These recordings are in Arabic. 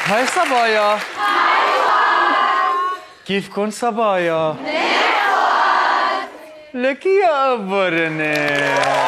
هاي صبايا. كيفكن صبايا؟ لك يا قبرني.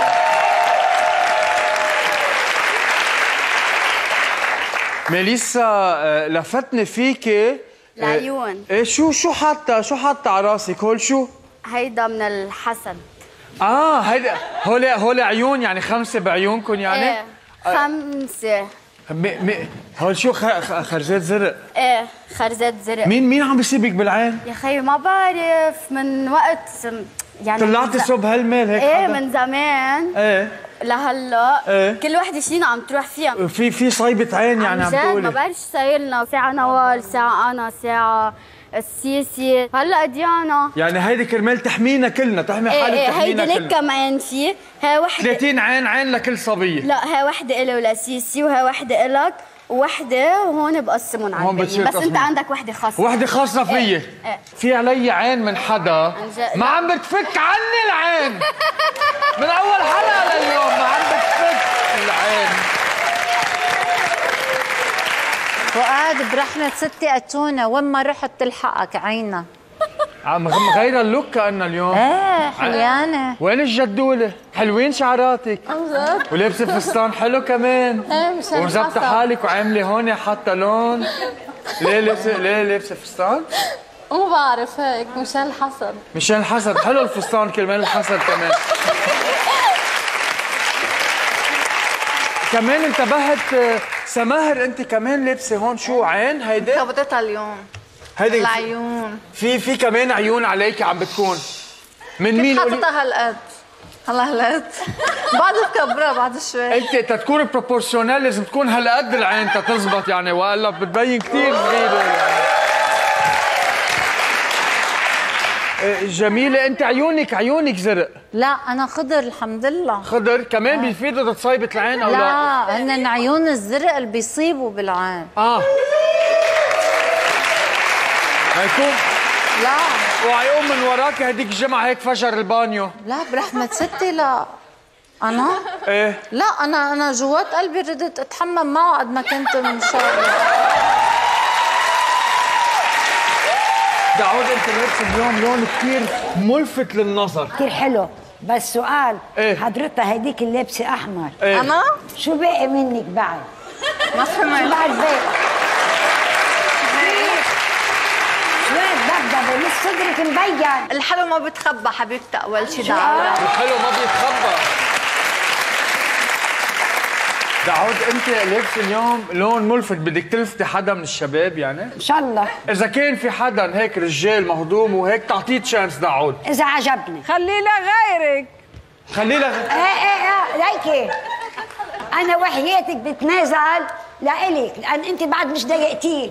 ميليسا لفتني فيكي العيون. ايه شو حاطه على راسك هول شو؟ هيدا من الحسد. هيدا هول عيون يعني 5 بعيونكم يعني؟ ايه 5. هول شو خرزات زرق؟ ايه خرزات زرق. مين عم بيسيبك بالعين؟ يا خيي ما بعرف من وقت يعني طلعتي صوب هالميل هيك ايه حدا؟ من زمان ايه لهلا ايه؟ كل وحده فينا عم تروح فيها. في صيبة عين يعني عم تقولي؟ ما بعرف شو صاير لنا، ساعة نوال، ساعة أنا، ساعة السيسي، هلا ديانا. يعني هيدي كرمال تحمينا كلنا، تحمي حالك ايه تحمينا هيدي كلنا. لك كم عين في؟ هاي وحدة 30 عين لكل صبية. لا هاي وحدة إلي ولسيسي وهاي وحدة إلك ووحدة وهون بقسمهم على الباقيين، بس أنت عندك وحدة خاصة. وحدة خاصة فيي. ايه. في علي عين من حدا ما عم بتفك عني العين. من أول حلقة لليوم ما عم بتفك العين. فؤاد برحمة ستي أتونا وين ما رحت تلحقك عينا. عم مغيرة اللوك كأنها اليوم. ايه حليانة. وين الجدولة؟ حلوين شعراتك. ولابسة فستان حلو كمان. ايه مشان ومزبطة حالك وعاملة هون حاطة لون. ليه لابسة فستان؟ مو بعرف هيك مشان الحسد. مشان الحسد، حلو الفستان كرمال الحسد كمان. كمان انتبهت سماهر انت كمان لابسه هون شو عين هيدي؟ كبرتها اليوم. هيدي العيون. في كمان عيون عليك عم بتكون. من مين؟ كنت حاطتها هالقد. هلا هالقد. بعد بكبرها بعد شوي. انت تتكون بروبورشونال لازم تكون هالقد العين تتزبط يعني، والا بتبين كثير صغيره يعني. جميلة، انت عيونك زرق. لا انا خضر الحمد لله. خضر كمان بيفيدوا تصيبة العين او لا؟ لا هن عيون الزرق اللي بيصيبوا بالعين. هيكون لا وعيقوم من وراك هديك الجمعة هيك فجر البانيو. لا برحمة ستي لا. انا؟ ايه لا انا جوات قلبي ردت اتحمم معه قد ما كنت من شغله. داوود انت لابسه اليوم لون كثير ملفت للنظر. كثير حلو، بس سؤال. ايه؟ حضرتها هيديك اللبسه احمر. ايه؟ انا؟ شو باقي منك بعد؟ ما فهمت. شو بعد باقي؟ شوية دبدبة لسه صدرك مبين. الحلو ما بتخبى حبيبتي اول شيء دعوة. الحلو ما بيتخبى. داوود انت لابسه اليوم لون ملفت، بدك تلفتي حدا من الشباب يعني؟ ان شاء الله. اذا كان في حدا هيك رجال مهضوم وهيك تعطيه تشانس داوود. اذا عجبني خليه لغيرك. خليه ايه ليكي انا وحياتك بتنازل لإلك لان انت بعد مش ضايقتيه.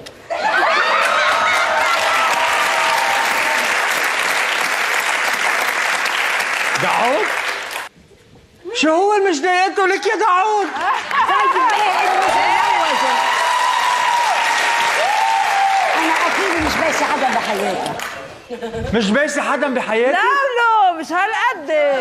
داوود شو هو المش ضايقته لك يا داوود؟ انا اكيد مش بايسه حدا بحياتك. مش بايسه حدا بحياتي؟ لا مش هالقد.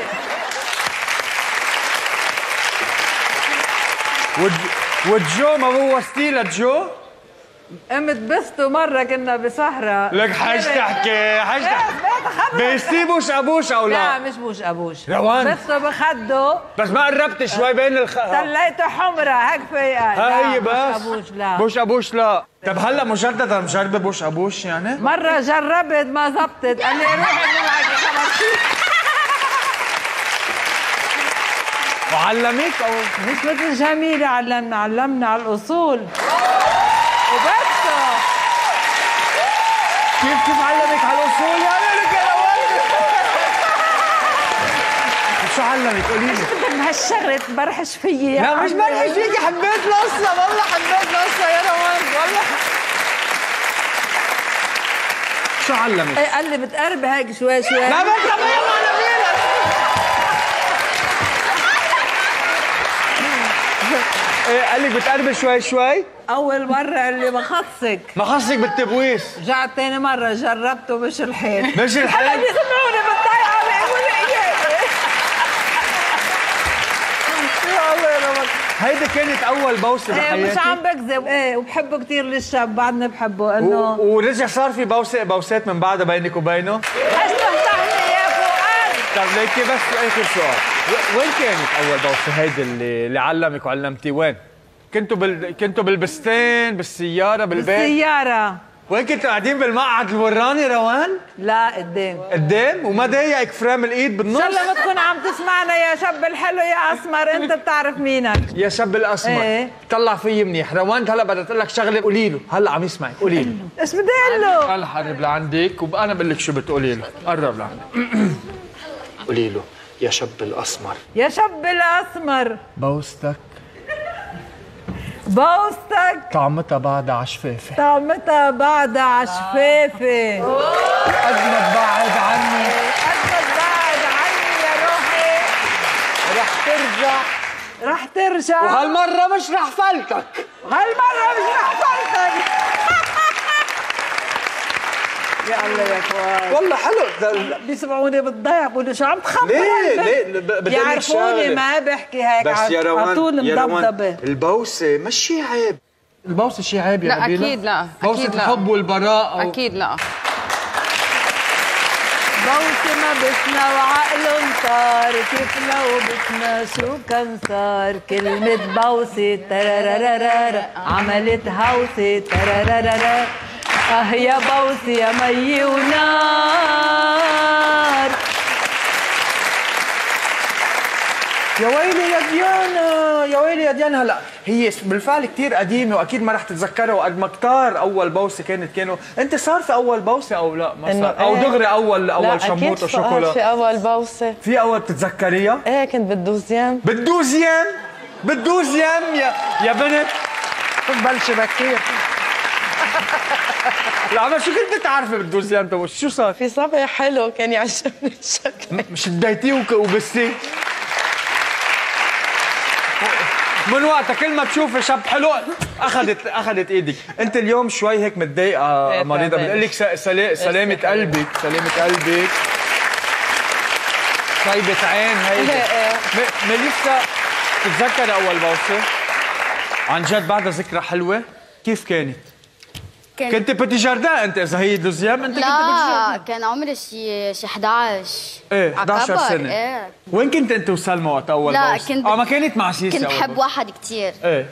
وجو ما بوظتيه لجو؟ قمت بسته مرة كنا بصحراء. لك حاج تحكي بيستي بوش ابوش او لا؟ لا مش بوش ابوش. روان بسته بخده بس ما قربت شوي بين طلعته حمرة هيك في هي بس بوش ابوش لا. بوش ابوش لا. طب هلا مجددا مجربه بوش ابوش يعني؟ مرة جربت ما زبطت، قال لي روحي نلعب خبرتي. وعلمك او مش مثل جميلة علمنا على الأصول وبس. كيف علمك على الاصول يعني لك يا ولد؟ شو علمك قولي لي؟ من هالشغلة تبرحش فيي. لا مش برحش فيكي، حبيت القصة والله، حبيت القصة يا روان والله. شو علمك؟ ايه قال لي بتقربي هيك شوي شوي. لا بس يلا نبيلك. ايه قال لك بتقربي شوي شوي؟ أول مرة اللي ما خصك. ما خصك بالتبويس. رجعت تاني مرة جربته مش الحين. مش الحين؟ هلا بيسمعوني بتضايق علي يقولوا إياي. هيدي كانت اول بوسه بحياتي. مش عم بكذب، ايه وبحبه كثير للشاب، بعدنا بحبه انه ورجع صار في بوسات من بعدها بينك وبينه؟ استفتحني يا فؤاد. طب ليكي بس اخر سؤال، وين كانت اول بوسه هيدي اللي علمك وعلمتي؟ وين؟ كنتوا بالبستان، بالسياره، بالبيت؟ بالسيارة. وين كنتوا قاعدين بالمقعد الوراني روان؟ لا قدام. قدام؟ وما ضايقك فرام الايد بالنص؟ ان شاء الله ما تكون عم تسمعنا يا شاب الحلو يا اسمر، انت بتعرف مينك. يا شاب الاسمر، ايه؟ طلع فيي منيح. روان هلا بدها تقول لك شغله، قولي له، هلا عم يسمعك، قولي له. ايش بدي اقول له؟ تعال قرب لعندك وانا بقول لك شو بتقولي له، قرب لعندك. قولي له يا شاب الاسمر. يا شاب الاسمر، بوستك طعمتها بعدها عشفافه. طعمتها بعدها عشفافه. قد ما تبعد عني، قد ما تبعد عني يا روحي رح ترجع وهالمره مش رح فلتك. يا الله يا فؤاد، والله حلو. بيسمعوني بالضيع بقولوا شو عم تخبر؟ ليه بيعرفوني ما بحكي هيك بس يا روان، على طول مضبضبه. البوسه مش شي عيب. البوسه شي عيب يا لا نبيلة؟ اكيد لا، بوسه اكيد لا، الحب والبراء اكيد لا. بوسه ما بسنا وعقلن صار، كيف لو بسنا شو كان صار. كلمة بوسه ترارارارا عملت هوسه ترارارارا. يا بوسه يا مي ونار. يا ويلي يا ديانا، يا ويلي يا ديانا. هلا هي بالفعل كثير قديمه واكيد ما رح تتذكرها، وقد ما كتار اول بوسه كانوا انت صار في اول بوسه او لا؟ ما صار او دغري اول شموط وشوكولا؟ في اول بوسه، في اول بتتذكريها؟ ايه كنت بالدوزيام يا بنت بلشي بكير. لا شو كنت بتعرفي بالدوزيام؟ طب شو صار؟ في صبي حلو كان يعجبني الشكل. مش اديتيه وبستي؟ من وقتها كل ما تشوفي شاب حلو اخذت ايدك. انت اليوم شوي هيك متضايقه مريضه، بتقول لك سلامة قلبك، طيبة عين هيدي. ميليسا بتتذكر اول بوسه؟ عن جد بعدها ذكرى حلوه؟ كيف كانت؟ كنت بتي جاردان انت؟ اذا هي دوزيام انت كنت بتي لا كان عمري شي 11. ايه 11 سنه. ايه. وين كنت انت وسلمى وقت اول لا بوسه؟ كنت ما كانت مع سيسي. كنت بحب واحد كثير. ايه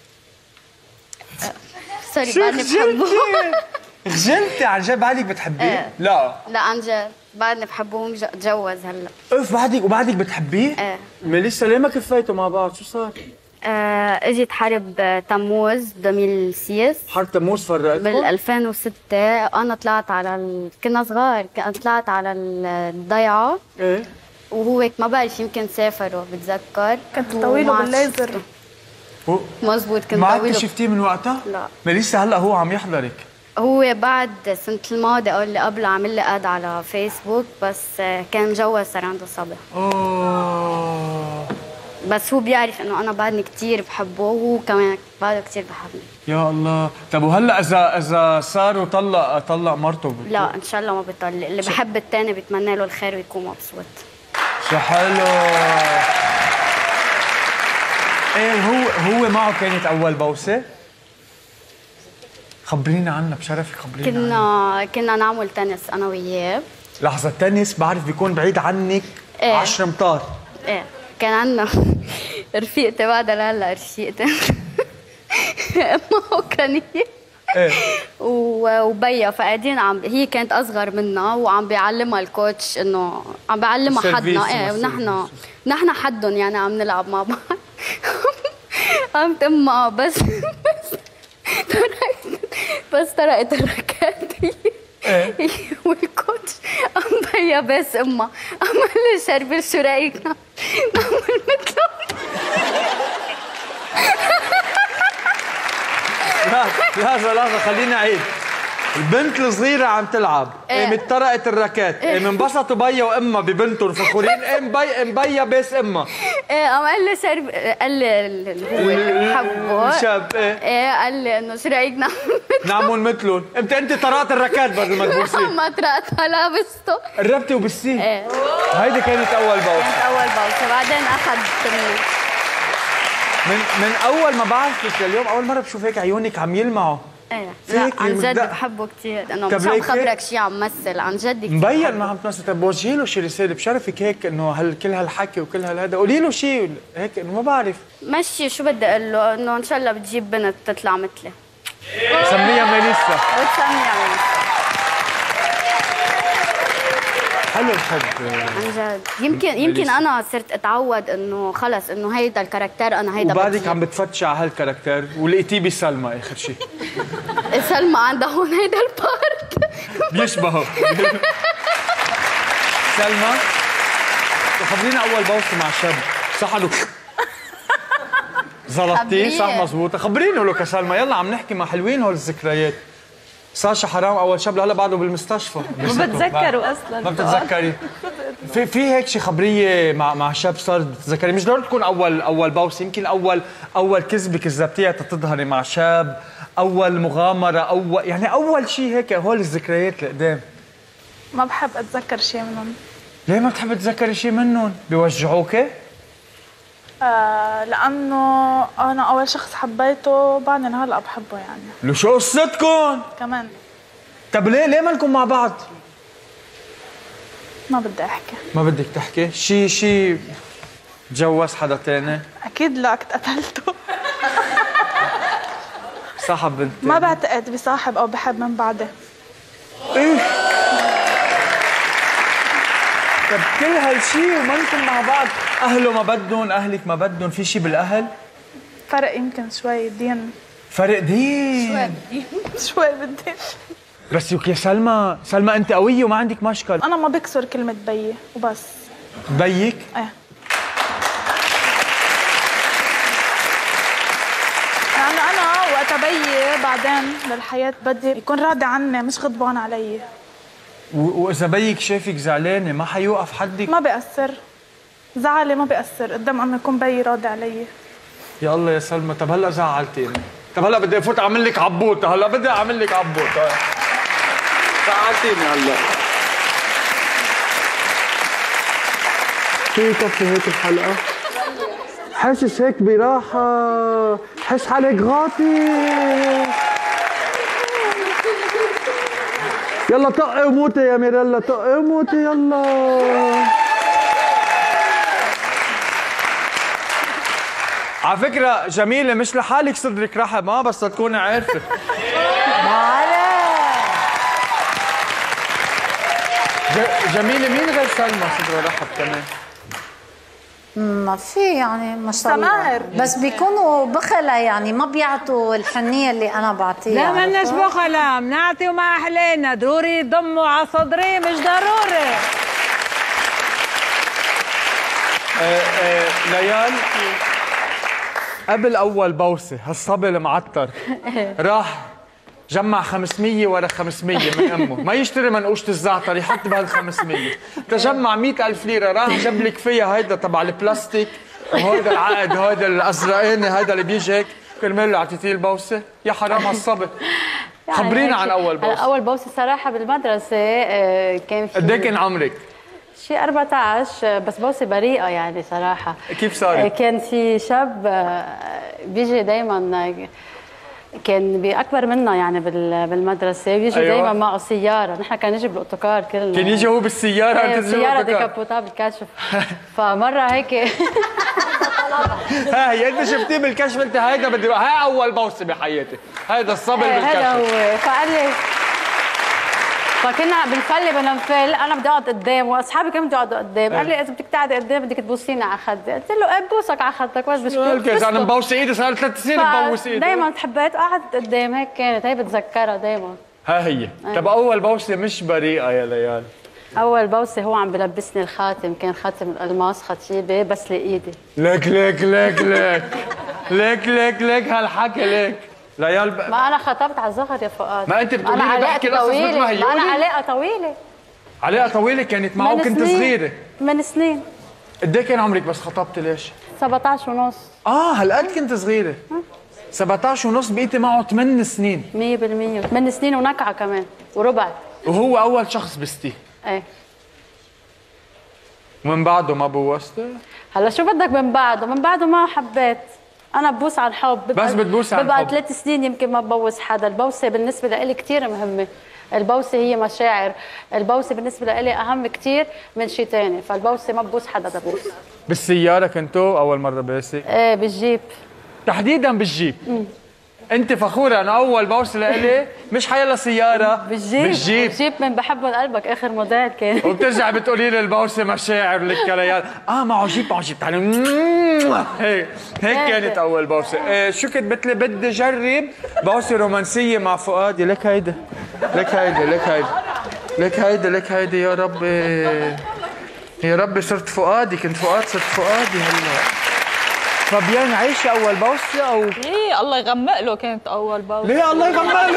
سوري بعدني بحبه. خجلتي عن جد؟ بعدك بتحبيه؟ ايه. لا عن جد بعدني بحبه، تجوز هلا. اوف بعدك بتحبيه؟ ايه. ميليسا ليه ما كفيتوا مع بعض؟ شو صار؟ اجيت حرب تموز 2006. حرب تموز فرقتكم؟ بال 2006 انا طلعت كنا صغار، طلعت على الضيعه. ايه. وهو هيك ما بعرف يمكن سافروا بتذكر. كنت طويله بالليزر. مزبوط كنت ما طويله. عدتي شفتيه من وقتها؟ لا. ميليسا هلا هو عم يحضرك. هو بعد السنة الماضية أو اللي قبل عمل لي اد على فيسبوك، بس كان مجوز صار عنده صبي. اوه. بس هو بيعرف انه انا بعدني كثير بحبه، وهو كمان بعده كثير بحبني. يا الله. طب وهلا اذا صار وطلق مرته لا ان شاء الله ما بيطلق. اللي بحب الثاني بتمنى له الخير ويكون مبسوط. شو حلو. ايه هو معه كانت اول بوسه؟ خبرينا عنها بشرفك، خبرينا عنها. كنا نعمل تنس انا وياه. لحظه، التنس بعرف بيكون بعيد عنك 10 امتار. ايه كان عندنا رفيقتي بعدها لهلا رفيقتي امها اوكرانيه. ايه. وبيا فقاعدين هي كانت اصغر منا وعم بيعلمها الكوتش انه عم بيعلمها حدنا. ايه ونحن حدهم يعني عم نلعب مع بعض. قامت امها بس طرقت الراكات هي والكوتش. قام بيا بس امها قام قال لي شربل شو رايك نعمل مثله. لحظة خلينا عيد. البنت الصغيرة عم تلعب، قامت طرقت الراكات، انبسطوا بيا وامها ببنتهم فخورين، بيا بس امها. قام قال لي قال لي هو حبه شاب. قال لي انه شو رايك نعمل مثلهم. انت طرقت الراكات بدل ما تبوسيه. ما طرقتها لابسته. قربتي وبسيه. هيدي كانت اول بوسة. بعدين اخذ من اول ما بعرفك لليوم اول مره بشوف هيك عيونك عم يلمعوا. ايه لا عن جد بحبه كثير انه مش عم خبرك شيء عم مثل عن جد كثير مبين انه عم تمثل. طيب وجهي له شي رساله بشرفك هيك انه كل هالحكي وكل هالهذا قولي له شيء هيك انه ما بعرف مشي شو بدي اقول له انه ان شاء الله بتجيب بنت تطلع مثلي سميها ميليسا وتسميها ميليسا. حلو الحب عن جد يمكن انا صرت اتعود انه خلص انه هيدا الكاركتر انا هيدا وبعدك عم بتفتشي على هالكاركتر ولقيتيه بسلمى اخر شيء. سلمى عندها هون هيدا البارت بيشبهه. سلمى خبرينا اول بوسه مع شاب صح له زلطتيه صح مزبوطه. خبرينه له كسلمى يلا عم نحكي مع حلوين هول الذكريات. ساشا حرام اول شاب هلا بعده بالمستشفى ما بتذكروا اصلا ما بتتذكري. في هيك شي خبريه مع شاب صار بتتذكري مش ضروري تكون اول بوسه يمكن اول كذبه كذبتيها تتظهري مع شاب اول مغامره اول شيء هيك هول الذكريات القدام. ما بحب اتذكر شيء منهم. ليه ما بتحبي تتذكري شيء منهم؟ بيوجعوكي؟ لانه انا اول شخص حبيته بعدني هلا بحبه يعني. لو شو قصتكم؟ كمان طب ليه منكم مع بعض؟ ما بدي احكي. ما بدك تحكي؟ شي تجوز حدا تاني؟ اكيد لا كنت قتلته. صاحب بنت ما بعتقد بصاحب او بحب من بعده. ايه؟ طب كل هالشي ومنكم مع بعض، اهله ما بدهم، اهلك ما بدهم، في شي بالاهل؟ فرق يمكن شوي دين. فرق دين؟ شوي بالدين. بس يا سلمى انت قوية وما عندك مشكل. انا ما بكسر كلمة بيي وبس. بيك؟ ايه. لأنه أنا وقت بيي بعدين للحياة بدي يكون راضي عني مش غضبان علي. وإذا بيك شافك زعلانة ما حيوقف حدك؟ ما بيأثر. زعلي ما بيأثر قدام أما يكون بيي راضي علي. يا الله يا سلمى، طب هلا زعلتيني. طب هلا بدي افوت اعمل لك عبوطة، هلا بدي اعمل لك عبوطة. زعلتيني هلا. في كفي هيك الحلقة؟ حاسس هيك براحة، حس حالك غاطي. يلا طقي وموتي يا ميريلا، طقي وموتي يلا. على فكرة جميلة مش لحالك صدرك رحب بس تكوني عارفة. جميلة مين غير سلمى صدره رحب كمان؟ ما في يعني ما شاء الله. سماهر بس بيكونوا بخلة يعني ما بيعطوا الحنية اللي أنا بعطيها. لا مناش بخلة، بنعطي وما أحلينا، ضروري يضموا على صدري مش ضروري. ليال قبل أول بوسة هالصبي المعطر راح جمع 500 ورا 500 من امه، ما يشتري منقوشة الزعتر يحط بهال 500، تجمع 100,000 ليرة راح جاب لك فيها هيدا تبع البلاستيك وهيدا العقد هيدا الازرقاني هيدا اللي بيجي هيك كرمال اللي اعطيتيه البوسة. يا حرام هالصبي. يعني خبرينا عن اول بوسة. اول بوسة صراحة بالمدرسة كان في قد ايه كان عمرك؟ شيء 14 بس بوسة بريئة يعني صراحة. كيف صارت؟ كان في شاب بيجي دايما كان اكبر منا يعني بالمدرسه بيجي أيوة. دائما معه سياره، نحن كان نجي بالاوتوكار كلنا. كان يجي هو بالسياره انت تجي سياره ديكابوتابل كاشف. فمره هيك هي انت شفتيه بالكشف انت هيدا بدي هاي اول بوسه بحياتي، هيدا الصبر بالكشف. هذا هو. فقال لي فكنا بنفلي بننفل، انا بدي اقعد قدام واصحابي كانوا بدي يقعدوا قدام، قال لي اذا بدك تقعدي قدام بدك تبوسيني على خدي، قلت له ايه بوسك على خدك بس مشكلة انا مبوس ايدي صار 3 سنين ببوس ايدي. دائما حبيت قعدت قدام هيك كانت هي بتذكرها دائما. ها هي. طب اول بوسه مش بريئه يا ليال؟ اول بوسه هو عم بلبسني الخاتم، كان خاتم الالماس خطيبه بس لايدي. لك لك لك لك لك لك لك هالحكي لك ليال ما انا خطبت على الظهر يا فؤاد. ما انت بتقولي لي بحكي قصص مثل ما هي. ما انا علاقه طويله. علاقه طويله كانت معه وكنت صغيره؟ من سنين. قد ايه كان عمرك بس خطبتي ليش؟ 17 ونص. هالقد كنت صغيره. 17 ونص بقيتي معه 8 سنين. 100% 8 سنين ونكعه كمان وربع. وهو اول شخص بستيه؟ ايه. ومن بعده ما بوستي؟ هلا شو بدك من بعده؟ من بعده ما حبيت. انا ببوس على الحب. بس بتبوس على الحب. ببقى 3 سنين يمكن ما ببوس حدا. البوسه بالنسبه لإلي كثير مهمه. البوسه هي مشاعر، البوسه بالنسبه لإلي اهم كثير من شيء ثاني، فالبوسه ما ببوس حدا ببوس. بالسياره كنتوا اول مره بوسه؟ ايه بالجيب تحديدا بالجيب. انت فخوره انه اول بوسه لإلي مش حيلا سياره، بالجيب. بالجيب من بحبه لقلبك اخر موديل كان. وبترجع بتقولي لي البوسه مشاعر للكليان. معه جيب تعالوا هيك كانت اول بوسه. شو كنت بتقولي؟ بدي اجرب بوسه رومانسيه مع فؤادي. لك هيدا لك هيدا يا ربي يا ربي صرت فؤادي، كنت فؤاد صرت فؤادي هلا. فابيان عايشه اول بوسه او ايه الله يغمق له كانت اول بوسه. ليه الله يغمق له؟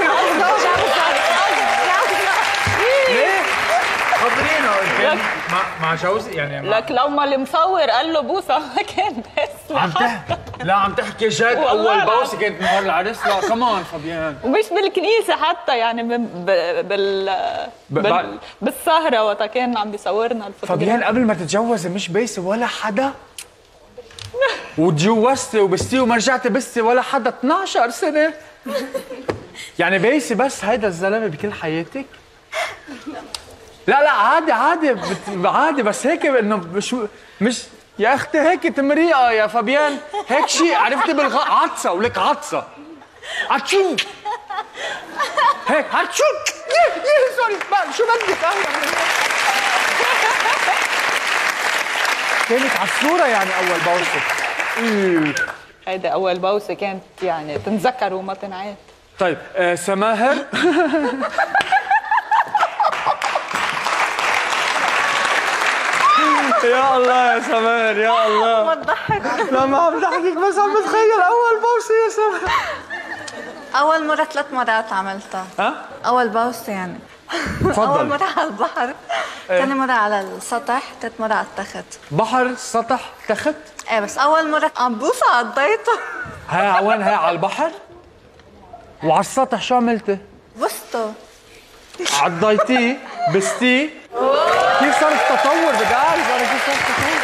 ليه؟ خبرينا مع جوزي يعني لك لما المصور قال له بوسه ما كان بس عم تحكي جد. اول بوسه كانت نهار العرس. لا كمان فابيان، ومش بالكنيسه حتى يعني بالسهره وقت كان عم بيصورنا الفوتوغراف. فابيان قبل ما تتجوزي مش بيسي ولا حدا؟ وتجوزتي وبستي وما رجعتي بستي ولا حدا 12 سنه؟ يعني بيسي بس هيدا الزلمه بكل حياتك؟ لا عادي بس هيك انه مش يا اختي هيك تمريقه يا فابيان، هيك شيء عرفتي عطسه ولك عطسه عتشوك هيك عتشوك. سوري شو بدك؟ كانت على الصوره يعني اول بوسه. هيدا اول بوسه كانت يعني تنذكر وما تنعاد. طيب سماهر يا الله يا سماهر يا الله. ما تضحك. لا ما عم ضحكك بس عم بتخيل اول بوسه يا سماهر. اول مره 3 مرات عملتها. اول بوسه يعني. تفضل. اول مره على البحر، ثاني مره على السطح، ثالث مره على التخت. بحر سطح تخت؟ ايه بس اول مره عم بوسه عضيته. هاي وين؟ هاي على البحر؟ وعلى السطح شو عملتي؟ بوسته. عضيتيه؟ بستيه؟ كيف صار التطور؟ بدي اعرف انا كيف صار التطور.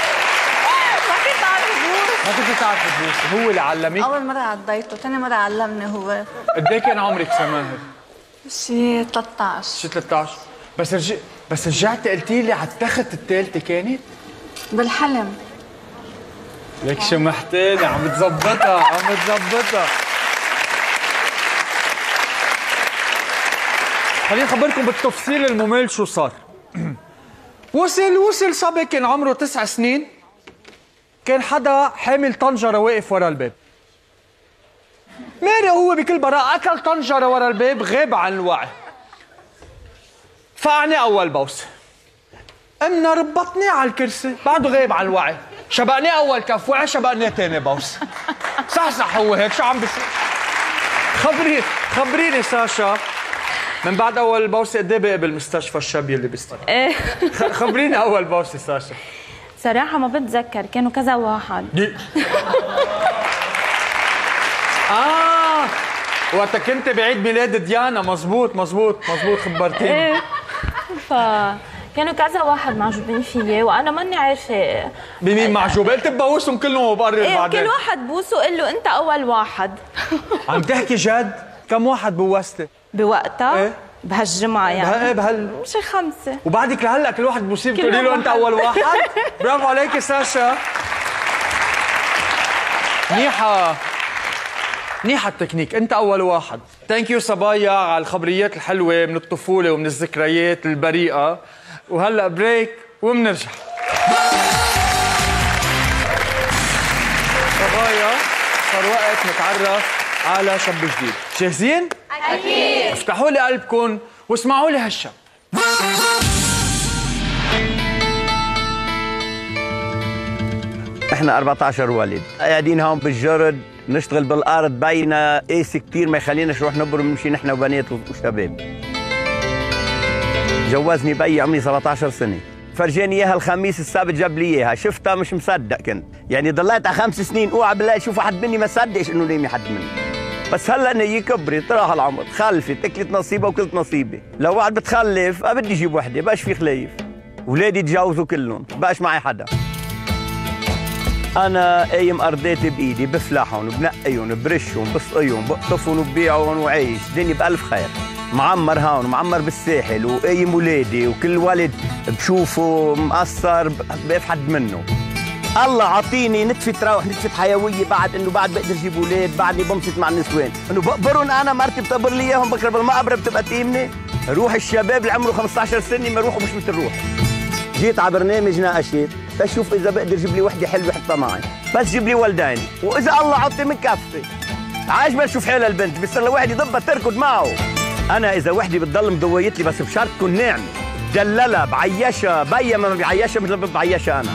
ما كنت تعرفي تبوسي، هو اللي علمك؟ اول مره عضيته، ثاني مره علمني هو. قد ايه كان عمرك سماهر؟ شي 13. شي 13. بس رجعتي قلتي لي على التخت الثالثه كانت؟ بالحلم. ليك شو محتاجه، عم بتظبطها. خليني اخبركم بالتفصيل الممل شو صار. وصل صبي كان عمره 9 سنين، كان حدا حامل طنجره واقف ورا الباب. ماري هو بكل براءة اكل طنجره ورا الباب، غاب عن الوعي. فقعني اول بوسه. امنا ربطني على الكرسي، بعده غايب عن الوعي. شبقني اول كف وعي، شبقني ثاني بوسه. صح هو هيك شو عم بيصير؟ خبريني ساشا، من بعد اول بوسه قد ايه بقى بالمستشفى الشاب اللي بيستلم؟ خبريني اول بوسه ساشا. صراحه ما بتذكر، كانوا كذا واحد. وقت كنت بعيد ميلاد ديانا. مزبوط خبرتيني. فكانوا كذا واحد معجوبين فيي وانا ماني عارفه بمين معجوب. قلت ببوسهم كلهم وبقرر بعدين. كل واحد بوسه قل له انت اول واحد. عم تحكي جد؟ كم واحد بوستي بوقتها؟ ايه بهالجمعه يعني شي 5. وبعدك لهلا كل واحد بوصيب تقولي له انت اول واحد؟ برافو عليكي ساشا. منيحة التكنيك، انت اول واحد. ثانك يو صبايا على الخبريات الحلوه من الطفوله ومن الذكريات البريئه. وهلا بريك وبنرجع. صبايا صار وقت نتعرف على شاب جديد. جاهزين؟ اكيد. افتحوا لي قلبكم واسمعوا لي هالشاب. احنا 14 ولد قاعدين هون بالجرد، نشتغل بالارض، باينه قاسي كثير ما يخليناش نروح نبرم، نمشي نحن وبنات وشباب. جوزني بي عمري 17 سنه، فرجاني اياها الخميس، السبت جاب لي اياها، شفتها مش مصدق كنت، يعني ضليت على 5 سنين اوعى بالله اشوف حد مني ما صدقش انه ليمي حد مني. بس هلا نيي كبرت، راح العمر، خلفت، اكلت نصيبها وكلت نصيبي، لو واحد بتخلف بدي اجيب وحده، بقاش في خلايف. اولادي تجوزوا كلهم، بقاش معي حدا. انا قايم ارضيتي بايدي، بفلحهم وبنقيهم برشهم بسقيهم بقطفهم وببيعهم وعيش، الدنيا بألف خير. معمر هون ومعمر بالساحل، وقايم ولادي، وكل ولد بشوفه مقصر بفحد منه. الله عطيني نتفة روح، نتفة حيوية، بعد انه بعد بقدر اجيب اولاد، بعدني بنبسط مع النسوان، انه بقبرهم انا مرتي بتقبر لي اياهم، بكره بالمقبره بتبقى تقيمني. روح الشباب اللي عمره 15 سنه ما يروحوا مش مثل روح. جيت على برنامج ناقشت تشوف اذا بقدر اجيب لي وحده حلوه احطها معي، بس جيب لي ولدين، واذا الله عطي من كفي. عايش بشوف حيلها البنت، بصير لواحد يضبها تركض معه. انا اذا وحده بتضل مضويت لي بس بشرط تكون ناعمه، دللها بعيشها، بيا ما بعيشها مثل ما بعيشها انا.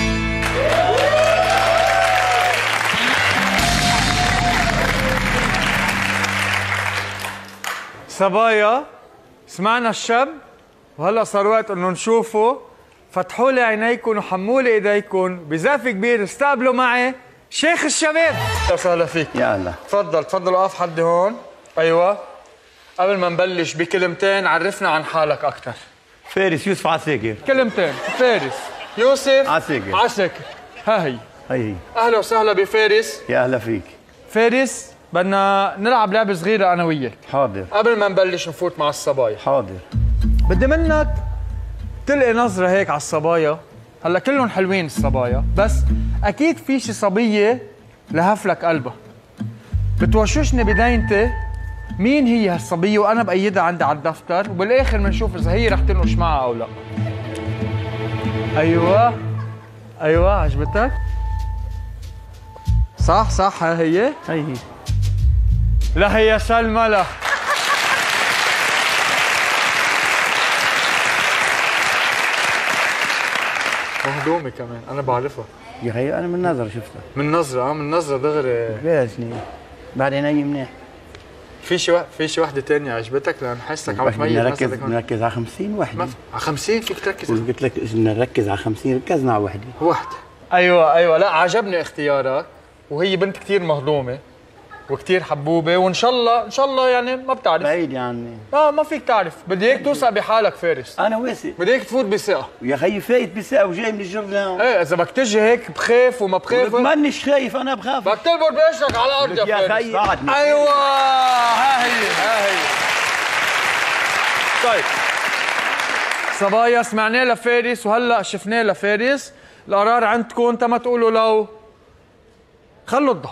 صبايا، سمعنا الشاب وهلا صار وقت انه نشوفه. فتحوا لي عينيكم وحموا لي ايديكم بزاف كبير، استقبلوا معي شيخ الشباب. اهلا وسهلا فيك. يا الله. تفضل تفضل، وقف حدي هون. ايوه، قبل ما نبلش بكلمتين عرفنا عن حالك اكثر. فارس يوسف عساكر. كلمتين. فارس يوسف عساكر. عساكر. ها هي. هي. اهلا وسهلا بفارس. يا اهلا فيك. فارس، بدنا نلعب لعبه صغيره انا وياك. حاضر. قبل ما نبلش نفوت مع الصبايا. حاضر. بدي منك تلقي نظره هيك على الصبايا. هلا كلهم حلوين الصبايا، بس اكيد في شي صبيه لهفلك قلبها. بتوششني بداينتي مين هي هالصبيه، وانا بايدها عندي على الدفتر، وبالاخر بنشوف اذا هي رح تنقش معها او لا. ايوه عجبتك؟ صح ها هي؟ هي. لا هي سلمى. لا مهضومة كمان، أنا بعرفها. يا خي أنا من نظرة شفتها. من نظرة من نظرة دغري. باسني بعدين أي منيح. في شي وحدة تانية عجبتك؟ لأن حسك عم تميز. نركز على 50 وحدة. على 50 فيك تركز؟ قلت لك نركز على 50، ركزنا على وحدة. أيوة، لا عجبني اختيارك، وهي بنت كثير مهضومة وكثير حبوبة، وإن شاء الله يعني ما بتعرف. بعيد عني. ما فيك تعرف، بدي هيك توثق بحالك فارس. أنا واثق. بدي هيك تفوت بثقة. يا خيي فايت بثقة وجاي من الجرنان. ايه إذا بدك تجي هيك بخاف وما بخاف. مانيش خايف، أنا بخاف. بدك تلبر بقشرك على الأرض يا فارس. أيوة، ها هي. طيب صبايا، سمعناه لفارس وهلا شفناه لفارس. القرار عندكم، انت ما تقولوا لو. خلوا الضوء.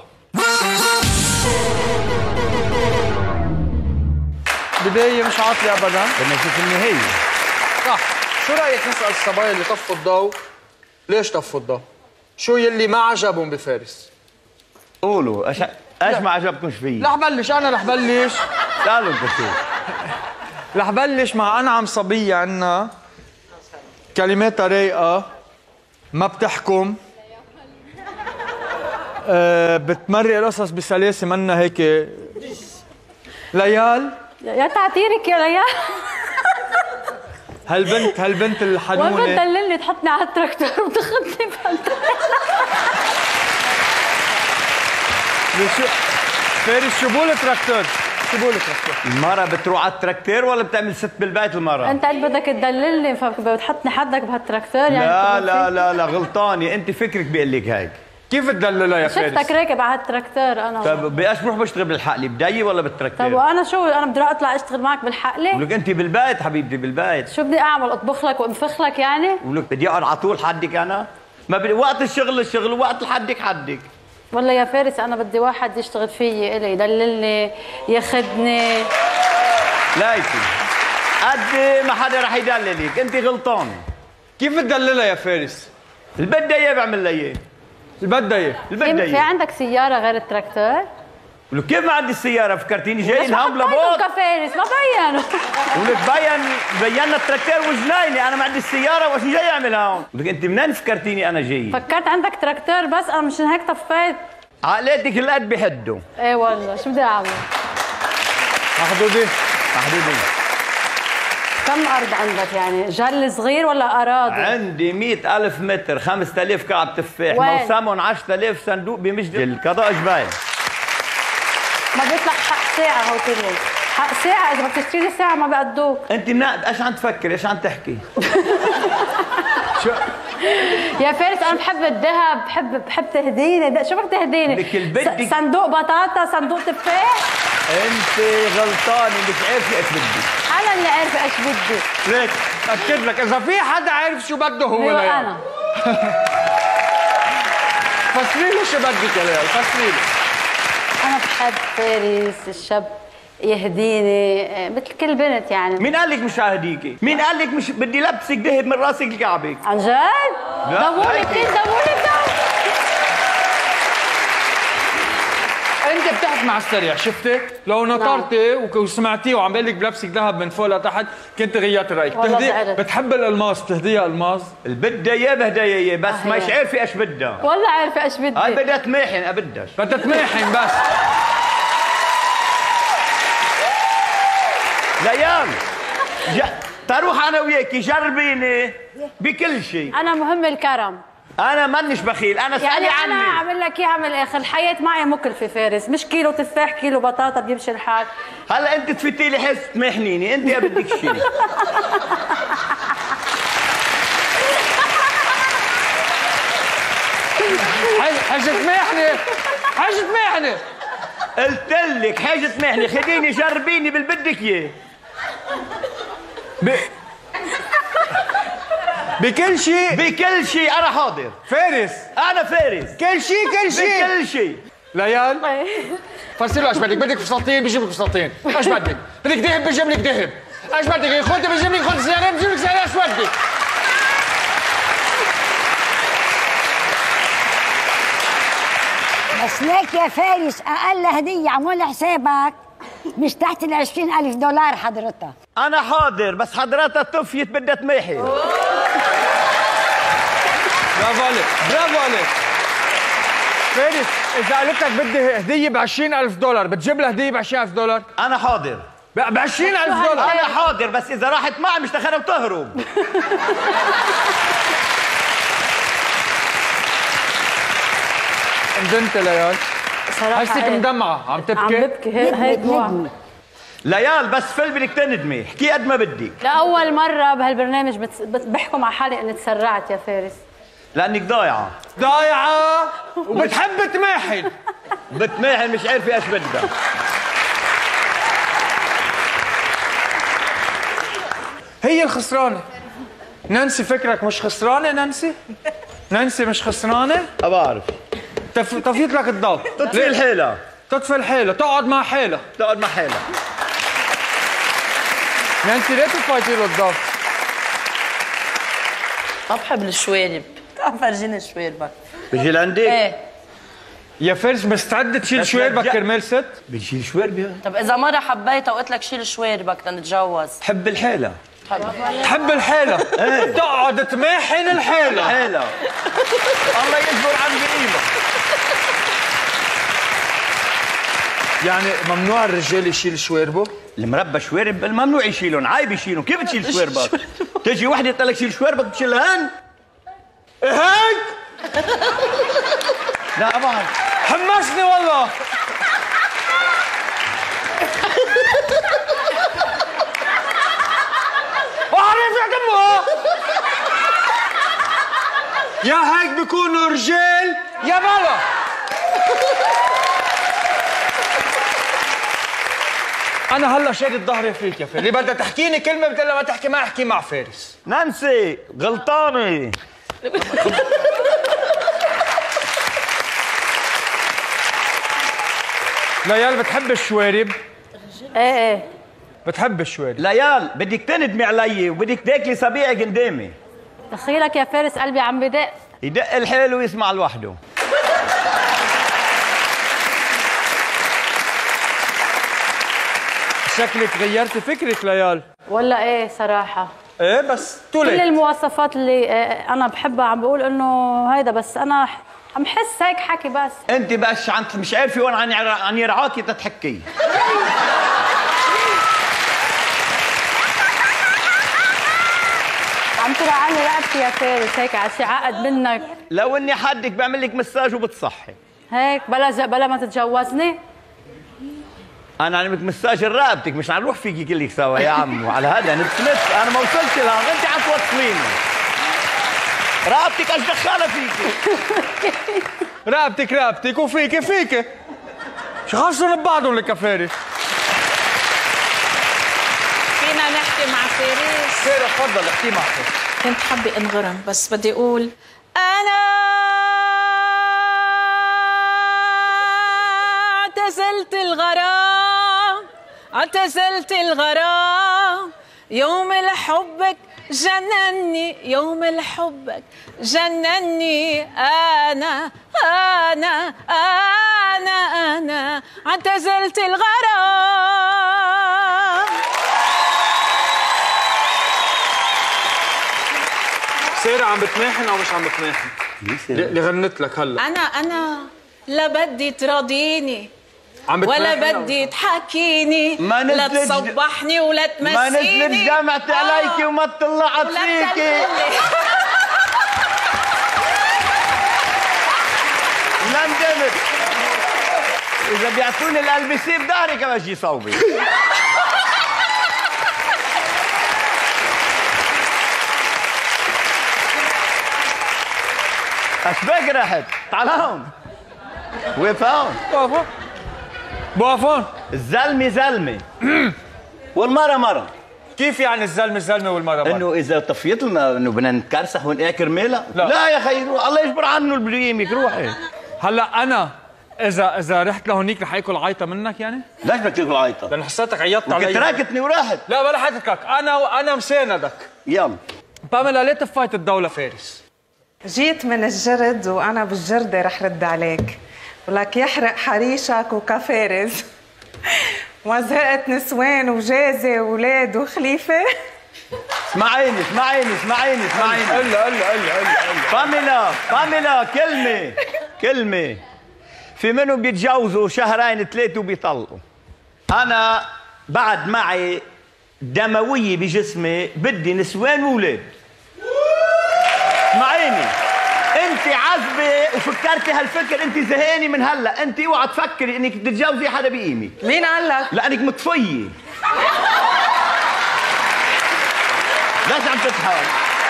بداية مش عاطلة أبداً. بدنا نشوف النهاية. صح. شو رأيك نسأل الصبايا اللي طفوا الضوء ليش طفوا الضوء؟ شو يلي ما عجبهم بفارس؟ قولوا ايش ما عجبكمش فيي؟ رح بلش أنا. تعالوا انتوا شو. رح بلش مع أنعم صبية عنا، كلماتها رايقة، ما بتحكم، بتمرق القصص بسلاسة، منا هيك. ليال، يا تعتيرك يا ليال. هالبنت الحنونة وين بتدللني تحطني على التراكتور وتاخذني فارس شو بقول تراكتور؟ المرة بتروح على التراكتور ولا بتعمل ست بالبيت المرة؟ انت اللي بدك تدللني فبتحطني حدك بهالتراكتور يعني. لا غلطانة، انت فكرك بيقول لك هيك. كيف تدللها يا فارس؟ شفتك راكب على التراكتور انا. طيب بايش بروح بشتغل بالحقلي؟ بداية ولا بالتراكتور؟ طيب وانا شو، انا بدي اطلع اشتغل معك بالحقلي؟ ولك انت بالبيت حبيبتي بالبيت. شو بدي اعمل، اطبخ لك وانفخ لك يعني؟ ولك بدي اقعد على طول حدك انا؟ ما بدي وقت الشغل ووقت الحدك حدك. والله يا فارس انا بدي واحد يشتغل فيي الي، يدللني، ياخذني. ليكي قد ما حدا رح يدللك، انت غلطانة. كيف تدللها يا فارس؟ البدة اياه بعمل لها اياه. في عندك سيارة غير التراكتور؟ ولك كيف ما عندي السيارة؟ فكرتيني جاي الهم لبوط؟ كفارس ما بينوا. ولك بينا التراكتور وجنايني، انا ما عندي السيارة، وش جاي اعمل هون؟ ولك انت منين فكرتيني انا جاي؟ فكرت عندك تراكتور بس انا مشان هيك طفيت. عقلاتك القد بحده. ايه والله شو بدي اعمل؟ محدودة. كم أرض عندك يعني؟ جل صغير ولا أراضي؟ عندي 100,000 متر، 5000 كعب تفاح، موسمهم 10,000 صندوق بمجد القضاء جباية. ما بيطلع حق ساعة هو كله، حق ساعة إذا بدك تشتري ساعة ما بيقدوك. أنت ايش عم تفكر؟ ايش عم تحكي؟ يا فارس انا بحب الذهب، بحب تهديني. شو بدك تهديني؟ صندوق بطاطا، صندوق تفاح. انت غلطانه، مش عارفه ايش بدي. انا اللي عارفه ايش بدي. ليك اكد لك اذا في حدا عارف شو بده هو ايوه انا. فسري له شو بدك يا ليال، فسري له. انا بحب فارس الشاب يهديني مثل كل بنت يعني. مين قال لك مش ههديكي؟ مين قال لك مش بدي لبسك ذهب من راسك لكعبك؟ عن جد؟ دوري كثير، دوري انت بتحكي مع السريع، شفتي؟ لو نطرتي وسمعتيه وعم بقول لك بلبسك ذهب من فوق لتحت كنت غيرت رايك. بتحب الالماس، بتهديها الماس؟ اللي بدها اياه بهديها اياه، بس مش عارفه ايش بدها. والله عارفه ايش بدي. هاي بدها تماحن، ابدش بدها تماحن بس. ليال تروح انا وياكي جربيني بكل شيء. انا مهم الكرم. انا مانيش بخيل، انا اسالي عني. انا اعمل لك اياها من الاخر، الحياه معي مكلفه فارس، مش كيلو تفاح كيلو بطاطا بيمشي الحال. هلا انت تفتي لي حس تمحنيني، انت بدك شيء. حاجة تمحني، حاجة تمحني. قلت لك حاجة تمحني، خديني جربيني باللي بدك اياه. بكل شيء؟ بكل شيء أنا حاضر. فارس؟ أنا فارس. كل شيء كل شيء؟ بكل شيء. ليال فسري له ايش بدك؟ بدك فساتين بجيب لك فساتين، ايش بدك؟ بدك ذهب بجيب لك ذهب، ايش بدك؟ خد بجيب لك خد سيارة بجيب لك سيارة، ايش بدك؟ بس ليك يا فارس أقل هدية عمول حسابك مش تحت $20,000 حضرتك. أنا حاضر، بس حضرتها طفيت بدها تماحي. برافو عليك، برافو عليك. فارس إذا قالت لك بدي هدية ب$20,000 بتجيب لها هدية ب$20,000؟ أنا حاضر. ب$20,000؟ أنا حاضر، بس إذا راحت معي مش تخلى وتهرب. ندمت ليال صراحة. حسك مدمعة، عم تبكي؟ عم ببكي، هي دموع. ليال بس فل بدك تندمي، احكي قد ما بدك. لأول مرة بهالبرنامج بحكم على حالي إني تسرعت يا فارس. لأنك ضايعة. ضايعة وبتحب تماحن. بتماحن مش عارفة ايش بدها. هي الخسرانة. نانسي فكرك مش خسرانة نانسي؟ نانسي مش خسرانة؟ بعرف. طفيت لك الضوء. تطفي الحيلة. تطفي الحيلة، تقعد مع حيلة. تقعد مع حيلة. نانسي ليه تطفيتي له الضوء؟ ما بحب الشوارب. تعال فرجيني شواربك. بيجي لعندك؟ ايه. يا فارس مستعدة تشيل شواربك كرمال ست؟ بتشيل شواربي؟ طب إذا مرة حبيتها وقلت لك شيل شواربك تنتجوز. حب الحيلة. تحب الحيلة؟ تقعد تماحن الحيلة. الحيلة. الله يجبر عن قريبة. يعني ممنوع الرجال يشيل شواربه؟ المربى شوارب الممنوع يشيلهم، عيب يشيلهم، كيف تشيل شواربك؟ تجي وحدة تقول لك شيل شواربك بتشيلهن؟ هيك؟ لا طبعا. حمسني والله. وعارف يا دمه يا هيك بيكونوا رجال يا بلا. أنا هلا شادد ظهري فيك يا فارس، اللي بدها تحكيني كلمة بتقول لها ما تحكي معي احكي مع فارس. نانسي غلطانة. ليال بتحب الشوارب؟ ايه بتحب الشوارب. ليال بدك تندمي علي وبدك تاكلي صبيعة قدامي. دخيلك يا فارس قلبي عم بدق. يدق الحيل ويسمع لوحده. شكلك غيرتي فكرك ليال. ولا ايه صراحة. ايه بس تولي. كل المواصفات اللي انا بحبها عم بقول انه هيدا، بس انا عم حس هيك حكي بس. انت بس مش عارفه وين عن يرعاكي تتحكي. عم ترعاني رقبتي يا فارس هيك على شي عقد منك. لو اني حدك بعمل لك مساج وبتصحي. هيك بلا ما تتجوزني. انا عم مساج رقبتك، مش عم نروح فيكي كلك سوا يا عم، وعلى هذا نتمس. انا ما وصلت لها، انت عم توصليني. رقبتك ايش دخلها فيكي؟ رقبتك وفيكي شو خاصهم ببعضهم الكفارس؟ فينا نحكي مع فارس؟ سيرة تفضل احكي معك. كنت حابة انغرم بس بدي اقول انا اعتزلت الغرام يوم الحبك جنني انا اعتزلت الغرام. سيرة عم بتماحن او مش عم بتماحن؟ اللي غنت لك هلا انا لا بدي تراضيني ولا بدي تحكيني، لا تصبحني ولا تمسيني، ما نزلت جامعتي عليكي وما طلعت فيكي. لا اندمت. اذا بيعطوني الالبسي بظهري كمان شي صوبي. اشبك رحت؟ تعال هون. وقف هون. بوقفون. الزلمه زلمه والمرة مرة. كيف يعني الزلمه والمرة مرة؟ انه اذا طفيت لنا انه بدنا نتكرسح ونقع كرمالها؟ لا يا خيي الله يجبر عنه اللي بده يمك روحي. هلا انا اذا رحت لهونيك رح اكل عيطه منك يعني؟ ليش بدك تاكل عيطه؟ لان حسيتك عيطت علي. تركتني ورحت. لا بلا حتترك، انا مساندك. يلا باميلا ليه تفايت الدولة فارس؟ جيت من الجرد وانا بالجردة رح رد عليك ولك يحرق حريشك وكفارس. ما زهقت نسوان وجازة وولاد وخليفة؟ اسمعيني باميلا كلمة في منهم بيتجوزوا شهرين ثلاثة وبيطلقوا. أنا بعد معي دموية بجسمي بدي نسوان وولاد. اسمعيني انت عزبة وفكرتي هالفكر، انت زهقانة من هلا، انت اوعى تفكري انك تتجوزي حدا بقيمك. مين قال لك؟ لانك مطفية. ليش عم تضحك؟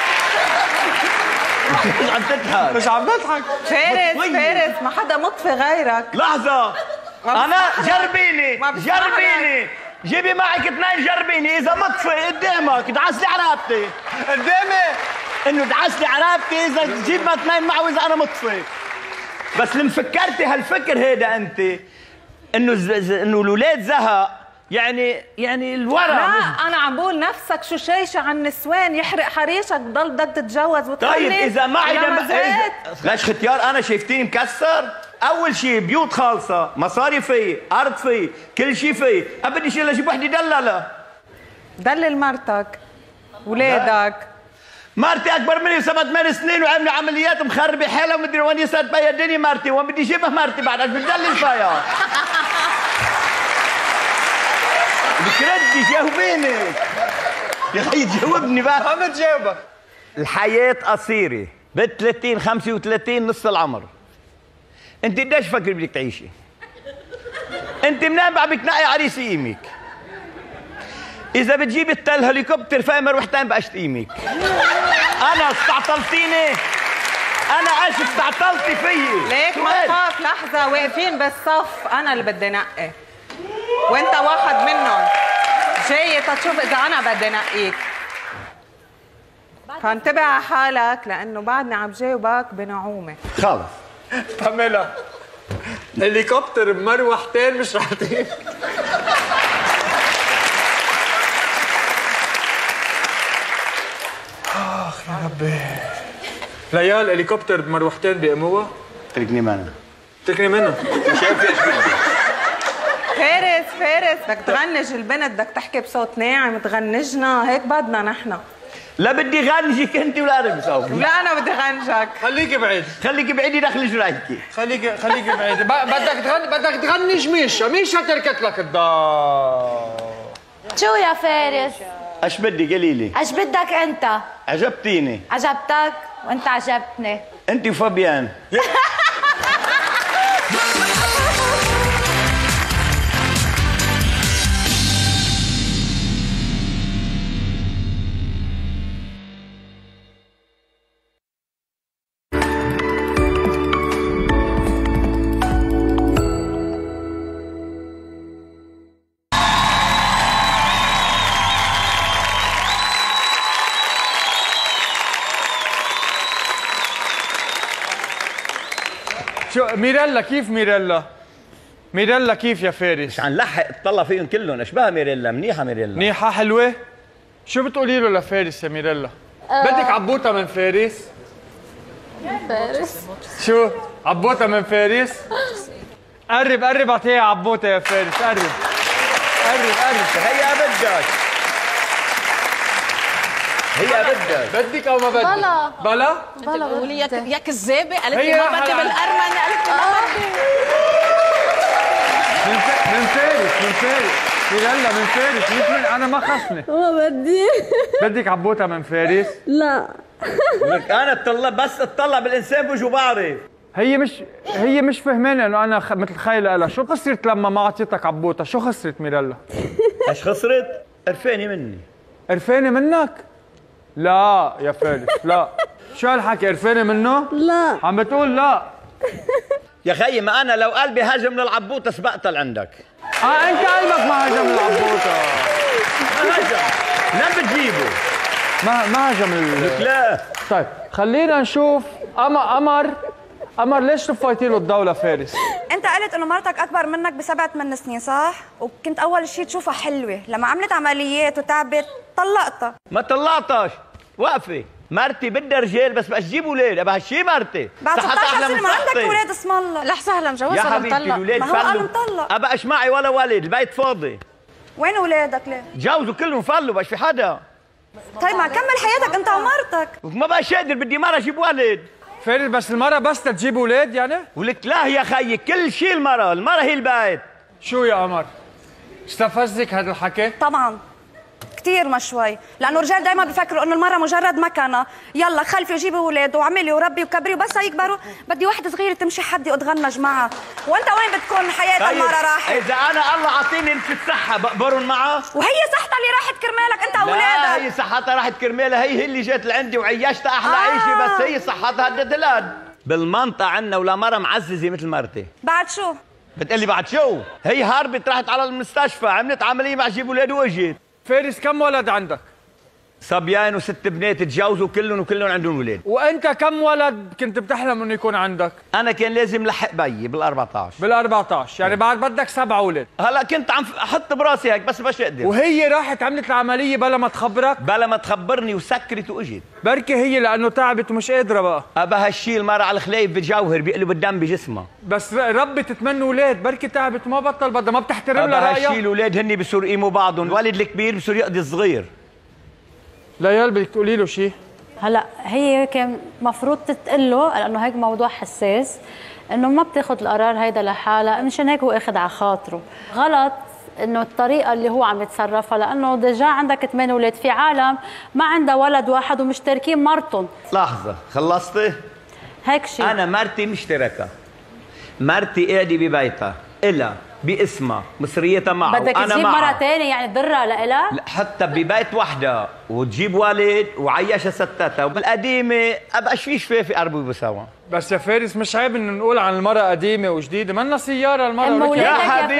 مش عم بضحك. فارس ما حدا مطفي غيرك. لحظة أنا جربيني جيبي معك 2 جربيني، إذا مطفي قدامك دعس لي عرابتي قدامي، إنه دعس لي عرابتي إذا تجيب 2 معه وإذا أنا مطفي. بس لما فكرتي هالفكر هيدا أنت إنه الأولاد زهق يعني الورا. لا أنا عم بقول نفسك شو شايشة عن النسوان يحرق حريشك بضل بدك تتجوز وتخلف. طيب إذا معي ليش ختيار أنا شايفتيني مكسر؟ أول شيء بيوت خالصة، مصاري في، أرض في، كل شيء في، أبدي شيء لجيب وحدة دللة. دلل مرتك، ولادك. مرتي أكبر مني 7-8 سنين وعملي عمليات مخربة حالها ومدري وين يصير بيا الدنيا مرتي، وين بدي أجيبها مرتي بعد ايش بتدلل فيها؟ بتردي جاوبيني يا أخي جاوبني بقى. عم تجاوبك. الحياة قصيرة، بال 30 35 نص العمر. انت قديش فكر بدك تعيشي؟ انت منين بقى بتنقي عريس يقيمك؟ اذا بتجيب التل هليكوبتر فاي مروحتين بقى اشتقيمك. انا استعطلتيني، انا ايش استعطلتي فيي؟ ليك ما تخاف. لحظة واقفين بالصف، انا اللي بدي نقي وانت واحد منهم، جاي تشوف اذا انا بدي نقيك. فانتبه على حالك لانه بعدني عم جاوبك بنعومة. خلص باميلا هليكوبتر بمروحتين مش رح تجيب. اخ يا ربي. ليال هليكوبتر بمروحتين بيقموها؟ تركني منها. شايف ايش بدي؟ فارس بدك تغنج البنت، بدك تحكي بصوت ناعم تغنجنا، هيك بدنا نحن. لا بدي غنجك انت ولا انا بصوت. لا انا بدي غنجك. خليكي بعيد دخلي جرايتي. خليكي بعيد. بدك تغنج ميشا تركت لك الدار. شو يا فارس؟ ايش بدي قولي لي؟ ايش بدك انت؟ عجبتيني. عجبتك وانت عجبتني. انت وفابيان. شو ميريلا كيف ميريلا؟ ميريلا كيف يا فارس؟ مش هنلحق اطلع فيهم كلهم، اشبه ميريلا، منيحه ميريلا. منيحه حلوه؟ شو بتقولي له لفارس يا ميريلا؟ بدك عبوطه من فارس؟ فارس شو؟ عبوطه من فارس؟ قرب قرب اعطيها عبوطه يا فارس، قرب قرب هي بدك، هي بدك. بدك او ما بدك؟ بلا بلا؟ بلا قولي يا كذابه، قالت هي لي ما بدي بالارمني، قالت لي ما بدي. من فارس ميريلا من فارس، مش انا ما خصني. ما بدي. بدك عبوطه من فارس؟ لا لك انا اطلع، بس اطلع بالانسان بوجه بعرف. هي مش فهمانه انه انا مثل خايله لها. شو خسرت لما ما اعطيتك عبوطه؟ شو خسرت ميريلا؟ ايش خسرت؟ قرفانه مني. قرفانه منك؟ لا يا فارس لا. شو هالحكي، قرفانه منه؟ لا. عم بتقول لا. يا خيي ما انا لو قلبي هجم للعبوطه سبقتها لعندك. انت قلبك ما هجم للعبوطه. ما هجم، لم بتجيبه. ما هجم لك لا. طيب خلينا نشوف قمر ليش طفيتي له الضوء لفارس؟ انت قلت انه مرتك اكبر منك ب7-8 سنين صح؟ وكنت اول شيء تشوفها حلوه، لما عملت عمليات وتعبت طلقتها. ما طلعتش، وقفي. مرتي بدها رجال بس بقى تجيب اولاد، ابقى هالشيء مرتي. بعد 16 سنه ما عندك اولاد اسم الله. لحظه هلا مجوز يا ولا حبيبتي مطلق؟ الاولاد ما هو قال مطلق. ابقاش معي ولا ولد، البيت فاضي. وين اولادك ليه؟ تجوزوا كلهم فلوا، بقاش في حدا. طيب ما كمل حياتك انت ومرتك. ما بقاش قادر، بدي مره اجيب ولد. فارس بس المرة بس تجيب اولاد يعني؟ ولك لا يا خيي، كل شيء المرة هي البيت. شو يا قمر؟ استفزك هذا الحكي؟ طبعا كثير ما شوي، لانه الرجال دائما بيفكروا انه المراه مجرد مكنه، يلا خلفي وجيبي اولاد وعملي وربي وكبري وبس يكبروا بدي وحده صغيره تمشي حدي واتغنج معها، وانت وين بتكون حياه المراه راحت؟ اذا انا الله عطيني نفس الصحه بقبرهم معها؟ وهي صحتها اللي راحت كرمالك انت واولادك. لا هي صحتها راحت كرمالها، هي اللي جت لعندي وعيشتها احلى عيشه، بس هي صحتها هدت الهد. بالمنطقه عندنا ولا مره معززه مثل مرتي. بعد شو؟ بتقلي بعد شو؟ هي هربت راحت على المستشفى، عملت عمليه مع جيب اولاد واجت. فارس كم ولد عندك؟ صبيان و6 بنات تجوزوا كلهم عندهم اولاد. وانت كم ولد كنت بتحلم انه يكون عندك؟ انا كان لازم لحق بيي بال14. بال14 يعني بعد بدك 7 اولاد. هلا كنت عم احط براسي هيك بس اقدر. وهي راحت عملت العمليه بلا ما تخبرك؟ بلا ما تخبرني وسكرت واجت. بركي هي لانه تعبت ومش قادره بقى. ابا هالشيء المرة على الخلايف بتجوهر بيقلب الدم بجسمها. بس ربت 8 اولاد، بركي تعبت وما بطل بدها، ما بتحترم لها رايها. هالشيء الاولاد هن بصيروا يقيموا بعضهم، الولد الكبير بصير يقضي الصغير. ليال بدك تقولي له شيء؟ هلا هي كان مفروض تتقل له لانه هيك موضوع حساس، انه ما بتاخذ القرار هيدا لحالها، مشان هيك هو اخذ على خاطره. غلط انه الطريقه اللي هو عم يتصرفها، لانه ديجا عندك 8 اولاد، في عالم ما عندها ولد واحد ومشتركين مرتهم. لحظه خلصتي؟ هيك شيء. انا مرتي مشتركه، مرتي قاعده ببيتها إلها باسمها مصريتها معه، بدك تجيب مرة ثانية يعني تضرها لإلها؟ لا حتى ببيت وحده وتجيب والد وعيشها ستاتها، وبالقديمه ابقاش في شفافي قربوا سوا. بس يا فارس مش عيب انه نقول عن المرأة قديمة وجديدة، منا سيارة المرأة. يا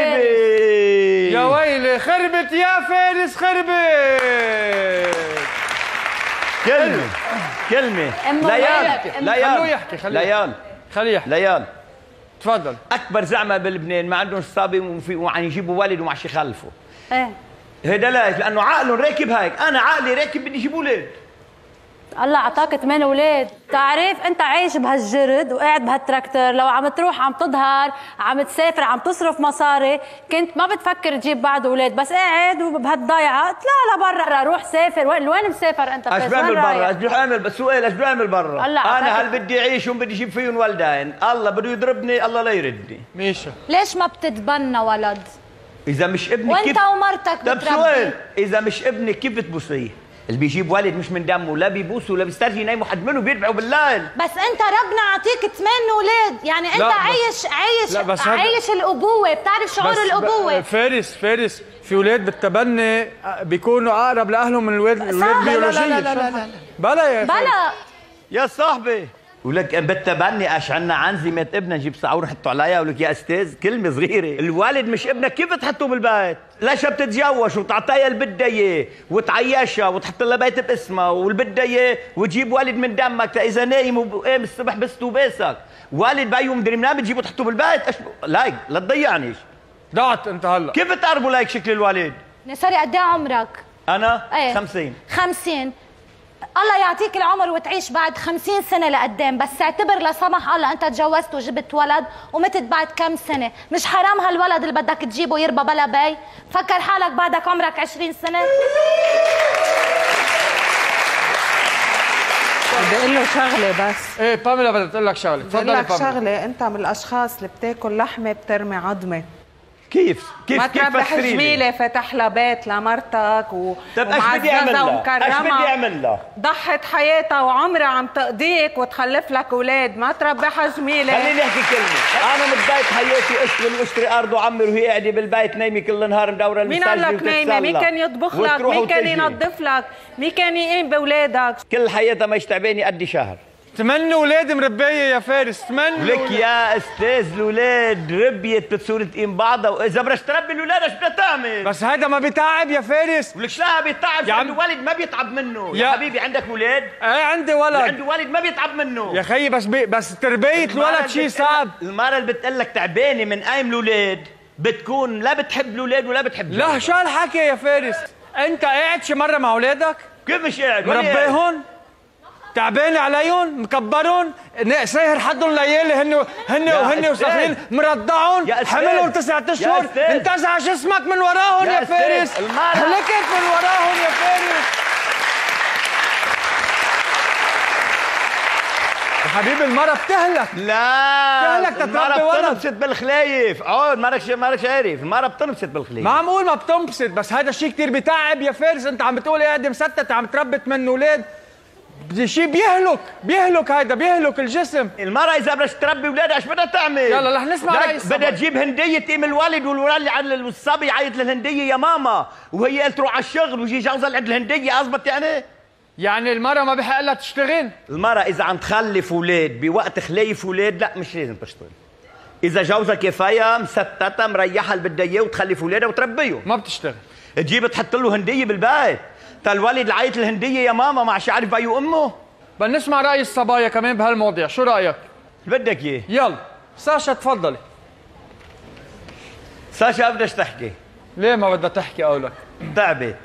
حبيبي يا ويلي خربت يا فارس خربت. كلمة ليال تفضل. اكبر زعمه بلبنان ما عندهم صبي وعم يجيبوا ولد وما عادش يخلفوا. ايه هيدا ليش؟ لانه عقلهم راكب هيك، انا عقلي راكب بدي اجيب اولاد. الله اعطاك 8 اولاد، بتعرف انت عايش بهالجرد وقاعد بهالتراكتر، لو عم تروح عم تظهر عم تسافر عم تصرف مصاري، كنت ما بتفكر تجيب بعد اولاد، بس قاعد بهالضيعه اطلع لبرا، روح سافر. وين مسافر انت؟ ايش بعمل برا؟ ايش بدي اعمل؟ بس سؤال ايش بدي اعمل برا؟ انا هل بدي اعيش وبدي اجيب فيهم ولدين، الله بده يضربني الله لا يردني. ميشا ليش ما بتتبنى ولد؟ اذا مش ابني وانت ومرتك طب بتربي. سؤال، اذا مش ابني كيف بتبوسيه؟ اللي بيجيب ولد مش من دمه لا بيبوسوا ولا بيسترجي يناموا حد منه بيربعوا بالليل. بس انت ربنا عطيك 8 اولاد، يعني انت عايش الابوه، بتعرف شعور الابوه. فارس في اولاد بالتبني بيكونوا اقرب لاهلهم من الولاد البيولوجيه. لا بلا يا صاحبي ولك بالتبني اش عنا عنزمه ابنها نجيب ساعه ونحطه عليها ولك يا استاذ كلمه صغيره، الوالد مش ابنك كيف تحطه بالبيت؟ ليش بتتجوز وتعطيها اللي بدها اياه وتعيشها وتحط لها بيت باسمها واللي بدها اياه وتجيب ولد من دمك اذا نايم وقام الصبح بست وباسك، والد بيو مدري منين بتجيبه تحطه بالبيت لايك لا تضيعنيش. ضعت انت هلا. كيف بتقربوا لايك شكل الوالد؟ سوري قد ايه عمرك؟ انا ايه؟ 50. 50. الله يعطيك العمر وتعيش بعد 50 سنة لقدام، بس اعتبر لا سمح الله انت تجوزت وجبت ولد ومتت بعد كم سنة، مش حرام هالولد اللي بدك تجيبه يربى بلا بي؟ فكر حالك بعدك عمرك 20 سنة. بدي اقول له شغله بس. ايه باميلا بدها تقول لك شغله، تفضلي باميلا. باميلا. شغله، انت من الاشخاص اللي بتاكل لحمه بترمي عظمه. كيف ما تربح جميله فتح لها بيت لمرتك طيب ايش بدي اعمل لها؟ ايش بدي اعمل لها؟ ضحت حياتها وعمرها عم تقضيك وتخلف لك اولاد، ما تربحها جميله. خليني احكي كلمه، انا متضايق حياتي اشتغل واشتري ارض وعمر وهي قاعده بالبيت نايمه كل النهار مدوره المساجد. مين قال لك نايمه؟ مين كان يطبخ لك؟ مين كان ينظف لك؟ مين كان يقيم باولادك؟ كل حياتها ما يشتعبيني قد شهر. 8 اولاد مربيه يا فارس، 8 لك يا استاذ الاولاد ربيت بتصير تقيم بعضها، واذا بدك تربي الاولاد ايش بدها تعمل؟ بس هذا ما بيتعب يا فارس. ولك لا بيتعب، عنده ولد ما بيتعب منه. يا حبيبي عندك اولاد؟ ايه عندي ولد. عنده ولد ما بيتعب منه يا خيي، بس تربيه الولد شيء صعب. المرة اللي بتقول لك تعبانه من قايم الاولاد بتكون لا بتحب الاولاد ولا بتحب لا شو هالحكي يا فارس؟ انت قاعد شي مره مع اولادك؟ كيف مش قاعد؟ مربيهم؟ تعبان عليهم؟ مكبرهم؟ ساهر حدهم ليالي هن وصغيرين، مرضعهم، حملهم 9 اشهر، انتزع جسمك من وراهم يا فارس، هلكت من وراهم يا فارس. يا حبيبي المرة بتهلك. لا بتهلك تتربي ولد. بتنبسط بالخلايف، مالكش عارف، المرة بتنبسط بالخلايف. ما عم اقول ما بتنبسط، بس هذا الشيء كثير بتعب يا فارس. انت عم بتقول قاعد مستت عم تربي 8 اولاد، شيء بيهلك هيدا، بيهلك الجسم. المرأة إذا بدها تربي أولادها إيش بدها تعمل؟ يلا رح نسمع رأي الصبي. بدها تجيب هندية تقيم الولد والولد على الصبي يعيط للهندية يا ماما، وهي قالت تروح على الشغل ويجي جوزها عند الهندية، أزبط يعني؟ يعني المرأة ما بحق لها تشتغل؟ المرأة إذا عم تخلف أولاد بوقت خليف أولاد لا مش لازم تشتغل. إذا جوزها كفاية مستتة مريحة اللي بدها إياه وتخلف أولادها وتربيهم. ما بتشتغل. تجيب تحط له هندية بالبيت. الولد اللي عيط الهندية يا ماما ما عادش عارف بيو أمه. بدنا نسمع رأي الصبايا كمان بهالمواضيع، شو رأيك؟ بدك إياه؟ يلا ساشا تفضلي. ساشا بدها تحكي. ليه ما بدها تحكي قولك؟ تعبت.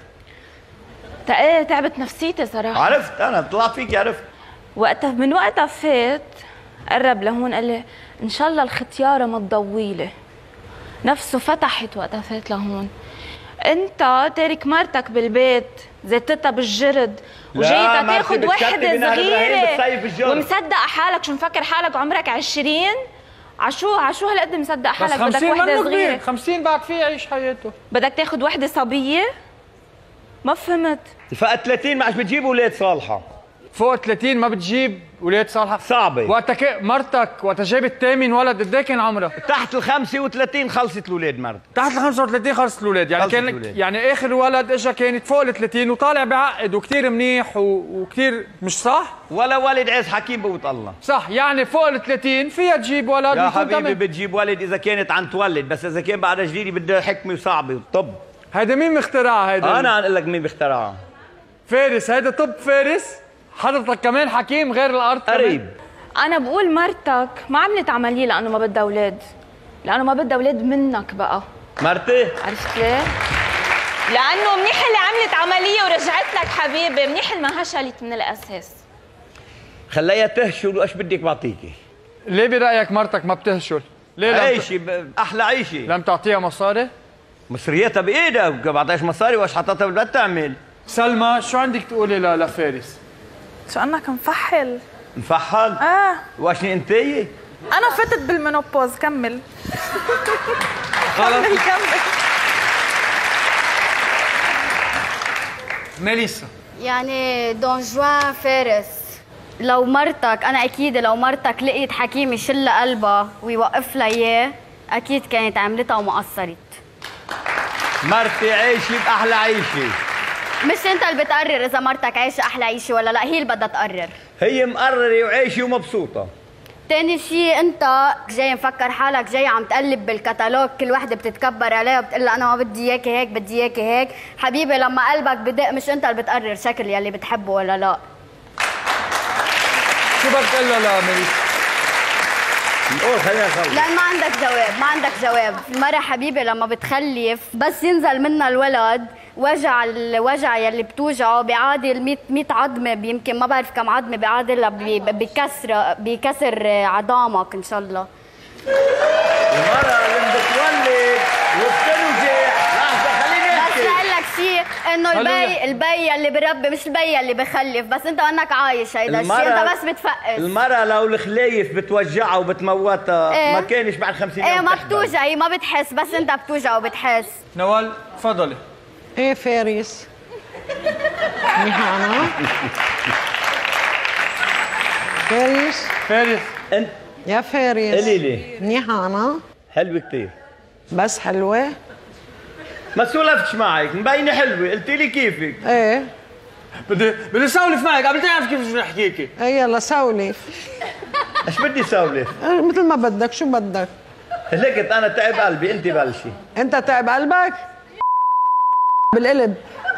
تعبت نفسيتي صراحة. عرفت أنا طلعت فيك عرفت. من وقتها فات قرب لهون قال لي إن شاء الله الختيارة ما تضويلي. نفسه فتحت وقتها فات لهون. أنت تارك مرتك بالبيت زيتتها بالجرد وجاي تاخد وحدة صغيرة ومصدق حالك. شو مفكر حالك عمرك 20؟ عشو هالقد مصدق حالك؟ بدك وحدة صغيرة. 50 بعد فيه يعيش حياته. بدك تاخد وحدة صبية؟ ما فهمت. فوق 30 ما عادش بتجيب اولاد صالحة. فوق 30 ما بتجيب اولاد صالحة؟ صعبة. وقتها مرتك وقتها جابت الثامن ولد قد ايه كان عمرها؟ تحت ال 35 خلصت الاولاد مرت. تحت ال 35 خلصت الاولاد، يعني كان يعني اخر ولد اجى كانت فوق ال 30 وطالع بعقد وكثير منيح وكثير مش صح؟ ولا ولد عز حكيم بوت الله. صح، يعني فوق ال 30 فيها تجيب ولد. يا حبيبي بتجيب ولد اذا كانت عم تولد، بس اذا كان بعدها جديده بدها حكمه وصعبه وطب. هيدا مين مخترعها هيدا؟ انا عم اقول لك مين بيخترعها. فارس، هيدا طب فارس. حضرتك كمان حكيم غير الارض قريب. انا بقول مرتك ما عملت عمليه لانه ما بدها اولاد، لانه ما بدها اولاد منك بقى. مرتي؟ عرفت ليه؟ لانه منيح اللي عملت عمليه ورجعت لك حبيبي، منيح اللي ما هشلت من الاساس. خليها تهشل وايش بدك بعطيكي. ليه برايك مرتك ما بتهشل؟ ليه؟ عيشي احلى عيشه. لم تعطيها مصاري؟ مصرياتها بايدها، بعطيهاش مصاري وايش حطتها بالبيت تعمل؟ سلمى شو عندك تقولي لفارس؟ شو انك مفحل؟ مفحل؟ واشني انتي؟ انا فتت بالمينوبوز. كمل. كمل. ميليسا. يعني دون جوان فارس، لو مرتك انا اكيد لو مرتك لقيت حكيم يشل قلبها ويوقف لها اياه اكيد كانت عملتها وما قصرت. مرتي عيشي باحلى عيشه. مش انت اللي بتقرر اذا مرتك عايشه احلى عيشه ولا لا، هي اللي بدها تقرر. هي مقرره وعايشه ومبسوطه. تاني شيء انت جاي مفكر حالك جاي عم تقلب بالكتالوج، كل وحده بتتكبر عليها وبتقول لها انا ما بدي اياكي هيك بدي اياكي هيك. حبيبي لما قلبك بدق مش انت اللي بتقرر شكل يلي بتحبه ولا لا. شو بدك تقول لها لميليسا؟ قول خلينا نخلص. لا ما عندك جواب، ما عندك جواب. المرأة حبيبي لما بتخلف بس ينزل منها الولد الوجع يلي بتوجعه بيعادل 100 عظمة، يمكن ما بعرف كم عظمة بيعادل بكسر عظامك ان شاء الله. المرأة اللي بتولد وبتنوجع، لحظة خليني احكي. بس لأقول لك شيء انه البي اللي بربي مش البي اللي بخلف، بس انت انك عايش هيدا الشيء، انت بس بتفقس. المرأة لو الخليف بتوجعها وبتموتها ما كانش بعد 50 يوم. ايه ما بتوجع، هي ما بتحس، بس انت بتوجع وبتحس. نوال تفضلي. ايه فارس؟ نهانا فارس انت يا فارس قولي لي. نهانا حلوة كثير. بس حلوة؟ ما سولفتش معك، مبينة حلوة، قلتي لي كيفك؟ ايه بدي اسولف معك، قبل تعرف كيف بدي احكيكي. ايه يلا سولف. ايش بدي سولف؟ مثل ما بدك، شو بدك؟ هلكت انا تعب قلبي، انت بلشي. انت تعب قلبك؟ بالقلب.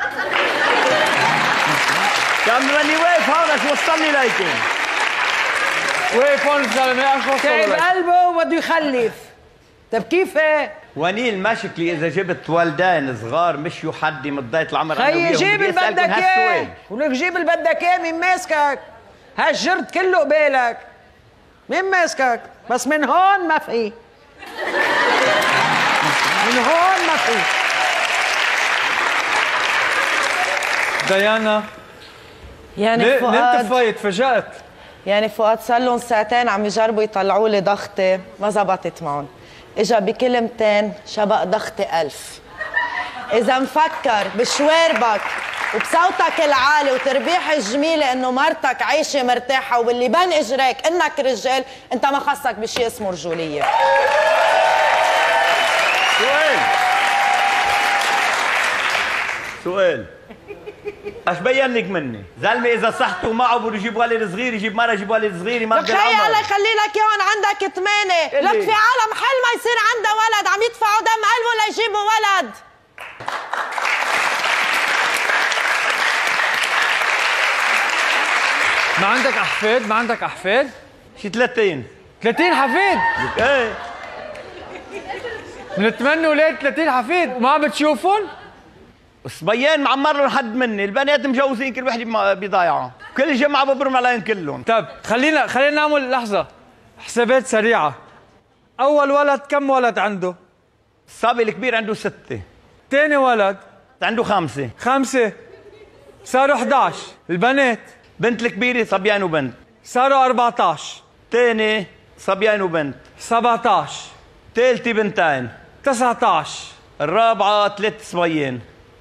كان راني واقف هون شو وصلني ليكم؟ واقف هون الزلمه شو تعب قلبه وبده يخلف. طيب كيف ايه؟ ونيل مشكلي اذا جبت ولدين صغار مشيوا حدي مضيت العمر خيي جيب اللي بدك اياه، ولك جيب اللي بدك اياه. مين ماسكك؟ هالجرد كله قبالك، مين ماسكك؟ بس من هون ما في، من هون ما في. ديانا يعني فؤاد ليه تفايت فجأت؟ يعني فؤاد صار لهم ساعتين عم يجربوا يطلعوا لي ضغطي، ما زبطت معهم. اجا بكلمتين شبق ضغطي 1000. اذا مفكر بشواربك وبصوتك العالي وتربيح الجميله انه مرتك عايشه مرتاحه وباللي بين اجريك انك رجال، انت ما خصك بشيء اسمه رجوليه. سؤال ايش بين لك مني؟ زلمه اذا صحته معه بده يجيب ولد صغير، يجيب مرة يجيب ولد صغير ما بقى خيي الله يخلي لك اياهم عندك 8. لك في عالم حل ما يصير عندها ولد عم يدفعوا دم قلبه ليجيبوا ولد. ما عندك احفاد؟ ما عندك احفاد؟ شي 30 حفيد؟ ايه من 8 اولاد 30 حفيد، ما عم بتشوفهم؟ الصبيان معمر لهم حد مني، البنات مجوزين كل وحده بضايعه، كل جمعه ببرم عليهم كلهم. طيب خلينا نعمل لحظه حسابات سريعه. اول ولد كم ولد عنده؟ الصبي الكبير عنده 6. ثاني ولد عنده 5. 5 صاروا 11. البنات؟ بنت الكبيره صبيان وبنت صاروا 14. ثاني صبيان وبنت 17. ثالثه بنتين 19. الرابعه 3 صبيان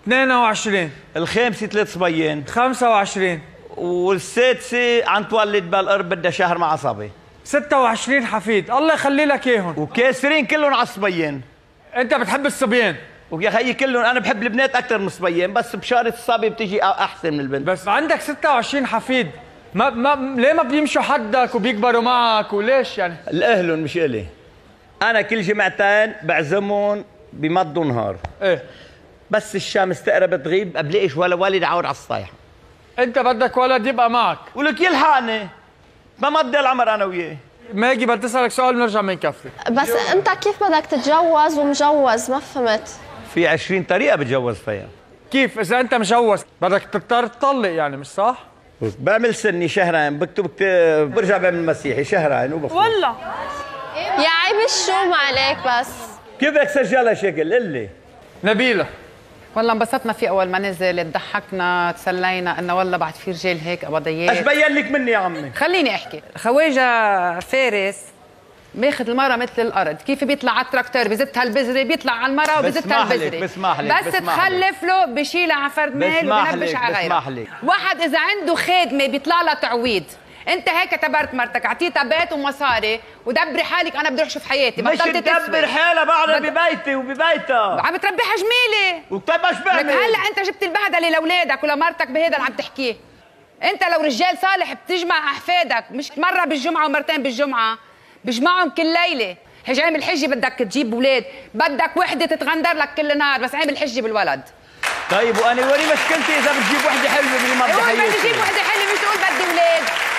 22. الخامسه 3 صبيان 25. والسادسه عم تولد بالقرب بدها شهر مع صبي 26 حفيد. الله يخلي لك اياهم، وكاسرين كلهم على الصبيان. انت بتحب الصبيان؟ ويا خيي كلهم انا بحب البنات اكثر من الصبيان، بس بشارة الصبي بتيجي احسن من البنت. بس عندك 26 حفيد، ليه ما بيمشوا حدك وبيكبروا معك وليش يعني؟ الاهلهم مش الي. انا كل جمعتين بعزمهم بمضوا نهار. ايه بس الشمس تقرب تغيب بلاقيش ولا والد عاود على الصيحه. انت بدك ولد يبقى معك؟ ولك يلحقني ما مضي العمر انا وياه. ماجي بدي اسالك سؤال بنرجع بنكفي. بس انت كيف بدك تتجوز ومجوز؟ ما فهمت. في 20 طريقه بتجوز فيها. كيف اذا انت مجوز بدك تضطر تطلق يعني، مش صح؟ بعمل سني شهرين بكتب برجع بعمل مسيحي شهرين وبفوت. والله يا عيب الشو ما عليك بس. كيف بدك تسجلها شكل؟ قل لي. نبيلة. والله انبسطنا فيه اول ما نزل، ضحكنا تسلينا انه والله بعد في رجال هيك ابضيات. ايش بين لك مني يا عمي؟ خليني احكي. خواجه فارس ماخذ المرة مثل الارض، كيف بيطلع على التراكتور بزتها البذره، بيطلع على المرة وبزتها البذره. بسمح لك بس تخلف له بشيلها على فرد مال وبنبش على غيره. واحد اذا عنده خادمه بيطلع لها تعويض، انت هيك اعتبرت مرتك اعطيتها بيت ومصاري ودبري حالك. انا بدي اروح اشوف حياتي، مش تدبر حالها بعدها ببيتي وببيتها عم تربيها جميله. وطيب ايش بعمل؟ لك هلا انت جبت البهدله لاولادك ولمرتك بهذا اللي عم تحكيه. انت لو رجال صالح بتجمع احفادك، مش مره بالجمعه ومرتين بالجمعه، بجمعهم كل ليله. هيجي عامل حجه بدك تجيب اولاد، بدك وحده تتغندر لك كل نهار، بس عامل حجه بالولد. طيب وانا وين مشكلتي اذا بتجيب وحده حلوه باللي ما بدي حياتي؟ بدي اجيب وحده حلوه مش تقول بدي اولاد.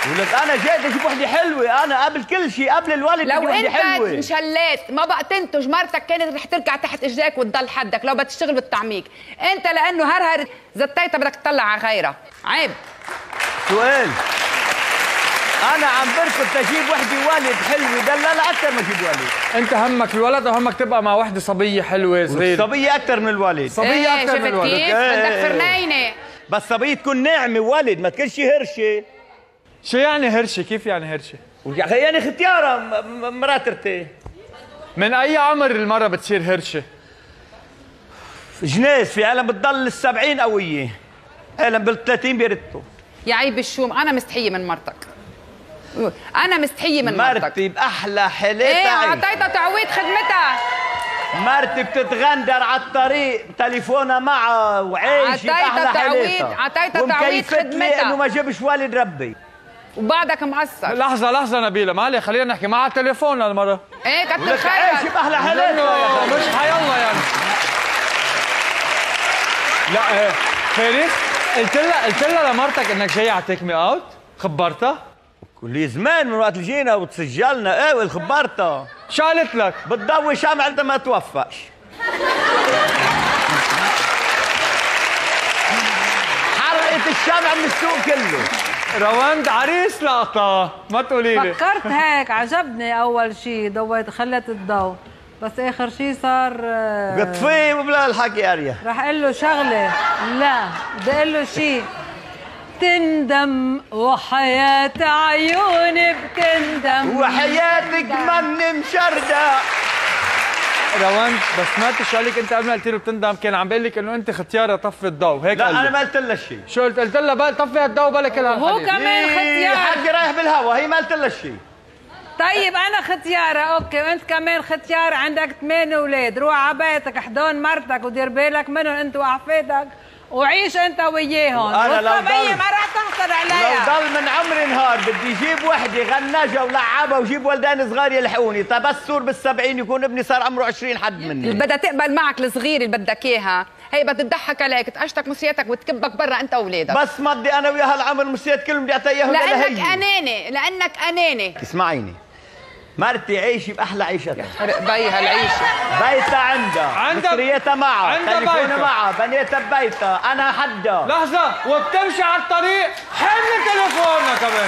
ولك انا جاي اجيب وحده حلوه، انا قبل كل شيء قبل الولد لو وحده حلوه. انت انشليت ما بقى تنتج، مرتك كانت رح تركع تحت اجريك وتضل حدك لو بتشتغل بالتعميق. انت لانه هرهر زتيتها بدك تطلع على غيرها، عيب. سؤال، انا عم بركض تجيب وحده ولد حلوه دلالة اكثر ما اجيب ولد. انت همك الولد او همك تبقى مع وحده صبيه حلوه صغيره؟ صبيه اكثر من الولد. صبيه اكثر من الولد. كيف؟ بدك فرنينه. بس صبيه تكون ناعمه ولد، ما تكونش هرشه. شو يعني هرشه؟ كيف يعني هرشه؟ يعني ختياره مرات ارتي. من اي عمر المره بتصير هرشه؟ جناس، في عالم بتضل ال70 قويه، عالم بال30 بيردوا. يا عيب الشوم، انا مستحيه من مرتك. انا مستحيه من مرتك. مرتي باحلى حالاتها. ايه اعطيتها تعويض خدمتها. مرتي بتتغندر على الطريق، تليفونها معها وعايشه باحلى حالاتها. اعطيتها تعويض خدمتها انه ما جابش والد ربي. وبعدك مقصر. لحظه نبيله، معلي خلينا نحكي معها تليفون هالمره. ايه كتر خيرك. عايشه باحلى حالاتها. مش حيالله يعني. لا فارس، قلت لها لمرتك انك جاي على تيك مي اوت؟ خبرتها؟ كل زمان من وقت جينا وتسجلنا. ايه خبرتها. شو قالت لك؟ بتضوي شمع انت ما توفقش. حرقت الشمع من السوق كله. رواند عريس لقطة، ما تقولي لي. فكرت هيك، عجبني اول شيء ضويت خلت الضوء، بس اخر شيء صار قطفيه وبلا الحكي اريا. رح اقول له شغله، لا بدي اقول له شيء. بتندم وحياة عيوني بتندم وحياتك مني مشردة. رواند بس سمعت شو قال لك انت قبل ما قلت له بتندم؟ كان عم بيقول لك انه انت ختياره طفي الضوء، هيك لا قال انا لي. ما قلت لها شيء. شو قلت؟ قلت لها بقى طفي الضوء بلا كل هالحديث. هو كمان ختيار. حكي رايح بالهوا، هي ما قلت لها شيء. طيب انا ختياره اوكي، وانت كمان ختيار، عندك 8 اولاد، روح على بيتك احضن مرتك ودير بالك منهم انت واحفادك وعيش انت وياهم، والصبيه ما راح تحصل عليها. لو ضل من عمري نهار بدي اجيب وحده غنجه ولعبها وجيب ولدان صغار يلحقوني، تبسر بال70 يكون ابني صار عمره 20 حد مني. بدها تقبل معك الصغير اللي بدك اياها، هي بدها تضحك عليك، تقشتك مصيتك وتكبك برا انت واولادك. بس ما بدي انا وياها العمر مصيت كلهم بدي اعطيهم لهي. لانك اناني. اسمعيني، مرتي عايشه باحلى عيشتها. بيها العيشه. بيتها عندها، مصريتها معها، تليفونها معها، بنيتها ببيتها، انا حدها. لحظه، وبتمشي على الطريق حمل تليفونها كمان.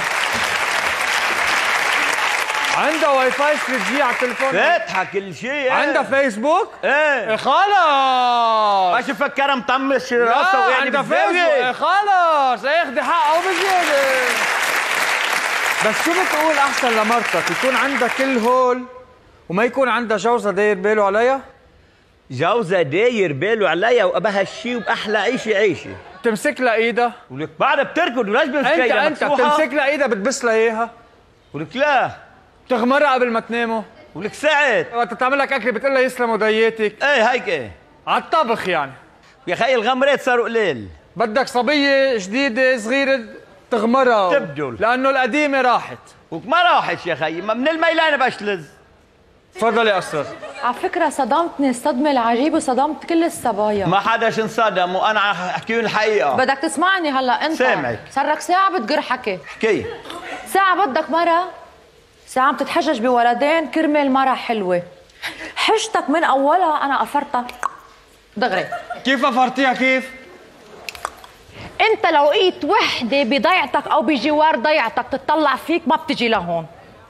عندها واي فاي 3G على التليفون، فاتحه كل شيء. عندها فيسبوك؟ ايه خلص. ماشي فكرها مطمش راسها ويعني عندها فيسبوك. خلص اخذي حقها وبزياده. بس شو بتقول احسن لمرتك؟ يكون عندها كل هول وما يكون عندها جوزها داير باله عليها؟ جوزها داير باله عليا وابها الشيء وباحلى عيشه عيشه. تمسك لها ايدها؟ ولك بعدها بتركض وليش بمسكها؟ انت بتمسك لها ايدها بتبس لها اياها؟ ولك لا. بتغمرها قبل ما تناموا؟ ولك ساعات. وقت تعمل لك اكل بتقول لها يسلموا دياتك؟ ايه هيك ايه. على الطبخ يعني. يا خي الغمرات صاروا قليل. بدك صبيه جديده صغيره تغمرها تبدل، لانه القديمه راحت. وما راحت يا خيي، من الميلانه بشلز. تفضلي اسرار. على فكره صدمتني الصدمه العجيبه وصدمت كل الصبايا. ما حدا انصدم وانا احكي لهم الحقيقه. بدك تسمعني هلا انت. سامعك. صار لك ساعه بتقر حكي. احكي. ساعه بدك مره، ساعه عم تتحجج بولدين كرمال مره حلوه. حجتك من اولها انا قفرتها دغري. كيف قفرتيها كيف؟ انت لو لقيت وحده بضيعتك او بجوار ضيعتك تطلع فيك ما بتجي لهون.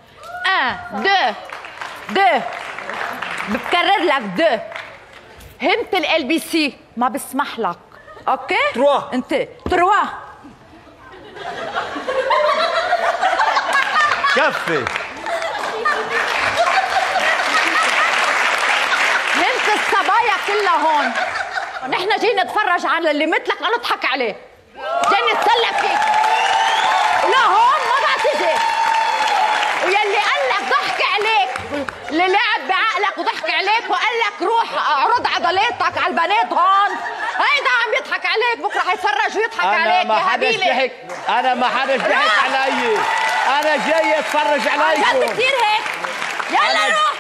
دو بكرر لك دو. هنت LBC ما بسمح لك. اوكي؟ تروا. انت تروا. كفي. هنت الصبايا كلها هون. نحن جايين نتفرج على اللي مثلك لا نضحك عليه. جايين نتسلى فيك. لا هون ما بقى تجي. ويلي قال لك ضحك عليك، اللي لعب بعقلك وضحك عليك وقال لك روح اعرض عضلاتك على البنات هون، هيدا عم يضحك عليك، بكره حيتفرج ويضحك عليك يا حبيبي. انا ما حدا ضحك علي، انا جاي اتفرج عليكم. جد كثير هيك. يلا روح.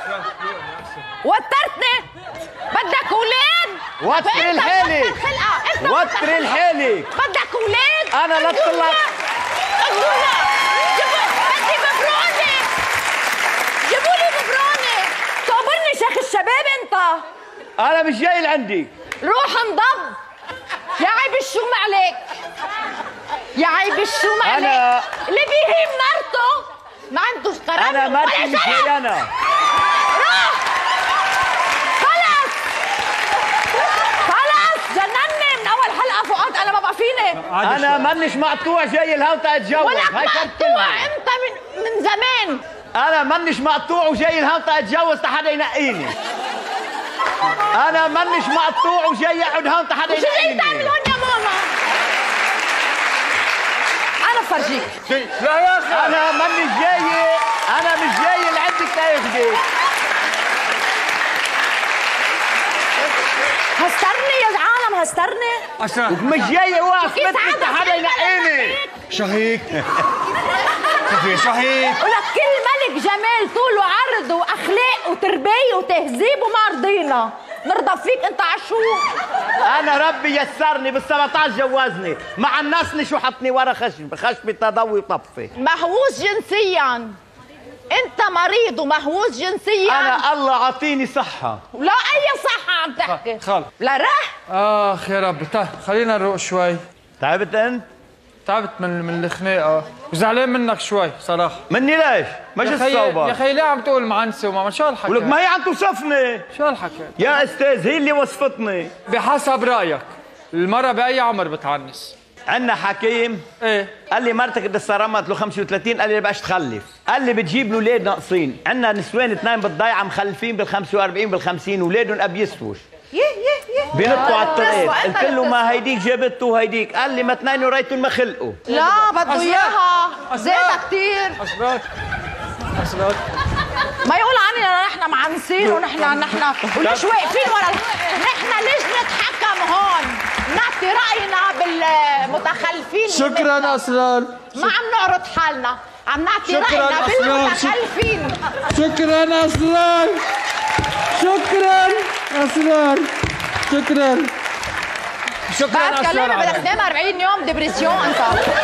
وترتني. بدك اولاد؟ وتري لحالك. وتري لحالك. بدك اولاد؟ انا لا تطلع هلا بدي ببروني، جيبوا لي ببروني. صابرني شيخ الشباب انت. انا مش جاي لعندك. روح انضب. يا عيب الشوم عليك، يا عيب الشوم عليك. اللي بيهين مرته ما عندوش قرار. انا مرتي مش جاي انا. روح خلص خلص. جنني من اول حلقه فؤاد. انا ما بقى فيني. انا مانيش مقطوع جاي لهون اتجوز. ولك مقطوع انت من زمان. انا مانيش مقطوع وجاي لهون اتجوز حدا ينقيني. انا مانيش مقطوع وجاي اقعد هون حدا ينقيني. شو جاي تعمل هون يا ماما؟ انا بفرجيك. لا يا اخي انا مانيش جاي، انا مش جاي لعندك تاخدك. هسترني يا عالم، هسترني. مش جاي اوقف مثلك حدا ينقيني. شهيك شهيك. ولك كل ملك جمال طول وعرض واخلاق وتربيه وتهذيب وما رضينا نرضى فيك انت عشو. انا ربي يسرني بال17 جوزني، مع النسني شو حطني ورا خشبة تضوي وطفي. مهووس جنسيا، انت مريض ومهووس جنسيا. انا الله عطيني صحة. لا اي صحة عم تحكي. خلص لا رح. يا رب. طيب خلينا نروق شوي. تعبت انت؟ تعبت من الخناقه وزعلان منك شوي صراحه. مني ليش؟ مش الصوبه يا اخي ليه عم تقول معنسه وما شو هالحكي؟ ولك ما هي عم توصفني. شو هالحكي؟ يا استاذ هي اللي وصفتني. بحسب رايك المرة باي عمر بتعنس؟ عندنا حكيم ايه قال لي مرتك بدها صرمت له 35، قال لي بدهاش تخلف، قال لي بتجيب له اولاد ناقصين، عندنا نسوان 2 بالضيعه مخلفين بال45 بال50 اولادهم ابيسوش بينطوا على الطريق. قلت له ما هيديك جابته وهيديك، قال لي ما اثنين وريتهم ما خلقوا. لا بده اياها زيادة كثير. أسرار ما يقول عننا نحن معنسين ونحن وليش واقفين ورا نحن لجنة حكم هون نعطي رأينا بالمتخلفين. شكرا أسرار. ما عم نعرض حالنا، عم نعطي رأينا بالمتخلفين. شكرا أسرار. شكرا أسرار. شكرا بعد كلامي بدك تنام 40 يوم ديبرسيون انت.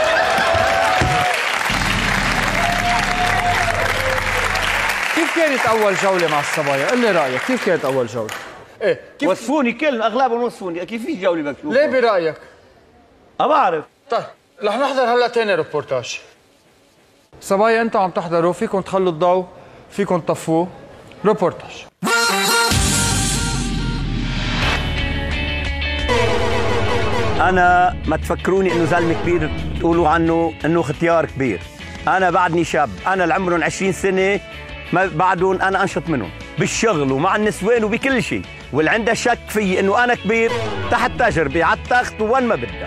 كيف كانت أول جولة مع الصبايا؟ قل لي رأيك، كيف كانت أول جولة؟ ايه كيف وصفوني كل اغلبهم وصفوني، كيف في جولة بكشوف؟ ليه برأيك؟ ما بعرف. طيب رح نحضر هلا تاني ريبورتاج. صبايا انتوا عم تحضروا، فيكم تخلوا الضوء، فيكم تطفوه. ريبورتاج. أنا ما تفكروني إنه زلمة كبير تقولوا عنه إنه اختيار كبير. أنا بعدني شاب، أنا اللي عمرهم 20 سنة ما بعدهم أنا أنشط منهم بالشغل ومع النسوان وبكل شيء، واللي عنده شك فيي إنه أنا كبير تحت تجربة على التخت وين ما بدها.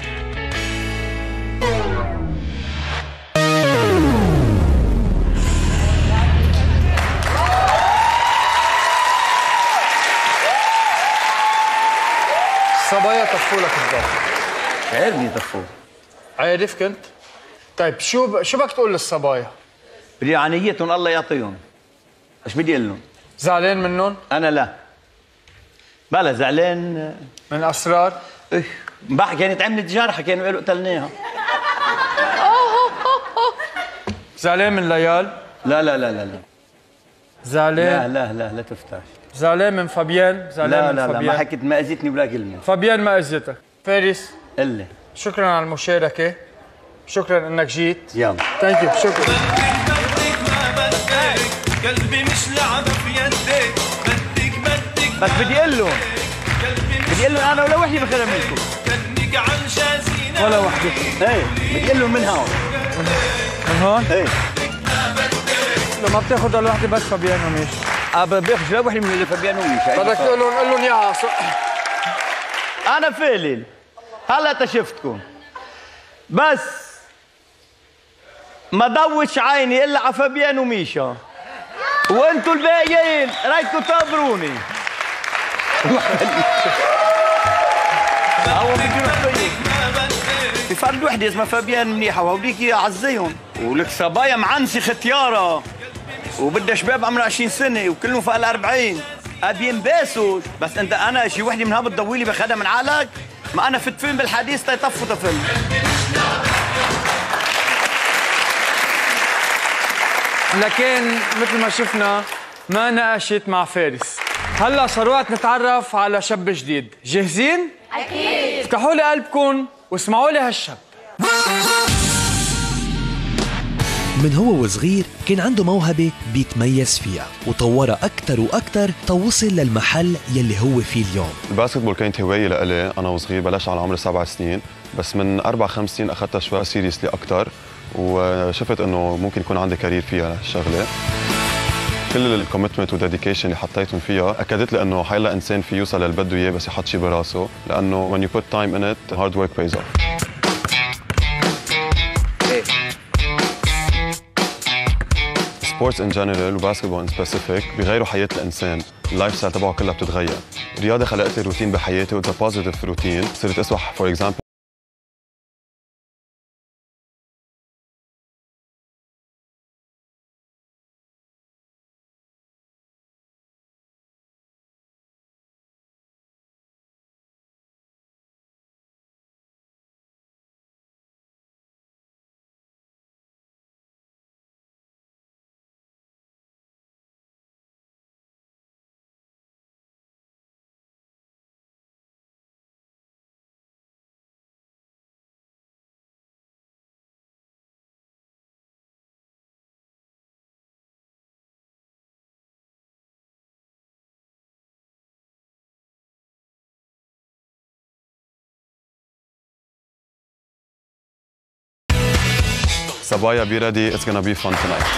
صبايا طفوا لك الضوء. عارفني طفوه. عارف كنت؟ طيب شو بدك تقول للصبايا؟ بدي عنيتهم الله يعطيهم. ايش بدي اقول لهم؟ زعلان منهم؟ انا لا. بلا زعلان من اسرار؟ ايه امبارح كانت عملت جرحه كانوا قالوا قتلناها. زعلان من ليال؟ لا لا لا لا لا. زعلان؟ لا لا لا لا تفتح. زعلان من فابيان؟ زعلان لا من لا فابيان؟ لا ما حكيت، ما اذيتني ولا كلمه. فابيان ما اذيتك. فارس قل لي. شكرا على المشاركه، شكرا انك جيت. يلا ثانك يو. شكرا. قلبي مش لعبه في يدك، بدك بس بدي اقول لهم انا ولا وحده بخدمكم. كنك عن شازينه ولا وحده. ايه بدي اقول لهم من هون. من هون؟ ايه. لو ما بتاخذ ولا وحده بس فابيان وميش. باخذ لا وحده من اللي فابيان وميش. بدك تقول لهم يا انا فالل هلا شفتكم، بس ما ضوتش عيني الا على فابيان وميشا، وانتوا الباقيين رايكم تقبروني. في فرد وحده اسمها فابيان منيحه وهوديك اعزيهم، ولك صبايا معنسي ختياره وبدها شباب عمرها 20 سنه وكلهم فوق ال40 ابين باسوا. بس انت انا شي وحده من هاب تضوي لي باخدها من عقلك؟ ما انا فت فيلم بالحديث تيطفوا طفل. لكن مثل ما شفنا ما ناقشت مع فارس. هلا صار وقت نتعرف على شاب جديد. جاهزين؟ اكيد. افتحوا لي قلبكم واسمعوا لي هالشاب. من هو وصغير كان عنده موهبة بيتميز فيها وطورها أكتر وأكتر توصل للمحل يلي هو فيه اليوم. الباسكتبول كانت هواية لإلي أنا وصغير، بلشت على عمر 7 سنين، بس من 4-5 سنين أخذتها شوي سيريسلي أكتر وشفت إنه ممكن يكون عندي كارير فيها الشغلة. كل الكوميتمنت وديديكيشن اللي حطيتهم فيها أكدت لي إنه حيلا إنسان في يوصل اللي بده إياه بس يحط شيء براسه، لأنه when you put time in it hard work pays off. سبورتس ان جنرال وباسكتبول ان سبيسيفيك بيغيروا حياه الانسان، اللايف ستايل تبعه كلها بتتغير. الرياضه خلقت لي روتين بحياتي واتس بوزيتيف روتين، صرت اسبح فور اكزامبل Sabaya, be ready. It's gonna be fun tonight.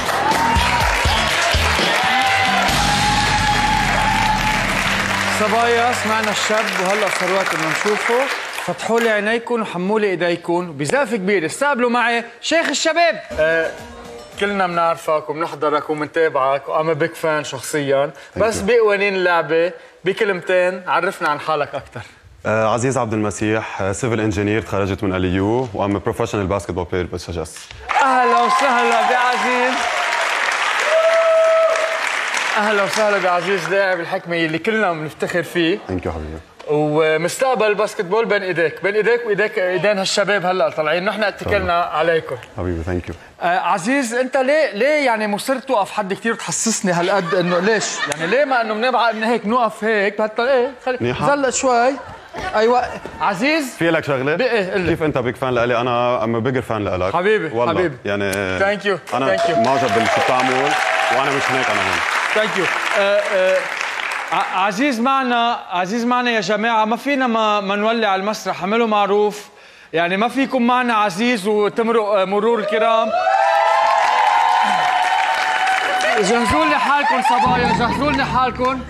صبايا سمعنا الشاب وهلا صار وقت انه نشوفه. فتحوا لي عينيكم وحموا لي ايديكم بزقف كبير. استقبلوا معي شيخ الشباب. كلنا بنعرفك وبنحضرك وبنتابعك وأنا بيك فان شخصيا، بس بقوانين اللعبه بكلمتين عرفنا عن حالك اكثر. عزيز عبد المسيح، سيفل انجينير، تخرجت من اليو وام بروفيشنال باسكتبول بلاير بالشجس. اهلا وسهلا بعزيز. اهلا وسهلا بعزيز لاعب الحكمه اللي كلنا بنفتخر فيه. ثانك يو حبيبي. ومستقبل الباسكتبول بين ايديك، بين ايديك وايديك ايدين هالشباب هلا طالعين، نحن اتكلنا عليكم. حبيبي ثانك يو. عزيز انت ليه يعني مصر توقف حد كثير تحسسني هالقد انه ليش؟ يعني ليه ما انه بنبعد من هيك نوقف هيك بهالطريقه؟ ايه خلي زلق شوي. ايوه عزيز في لك شغله؟ كيف انت بيج فان لإلي؟ انا ام بيجر فان لإلك حبيبي. والله حبيبي يعني ثانك يو. انا معجب باللي بتعمل وانا مش هيك انا هون. ثانك يو. عزيز معنا يا جماعه، ما فينا ما نولي على المسرح، اعملوا معروف يعني ما فيكم معنا عزيز وتمرق مرور الكرام. جهزوا لي حالكم صبايا، جهزوا لي حالكم.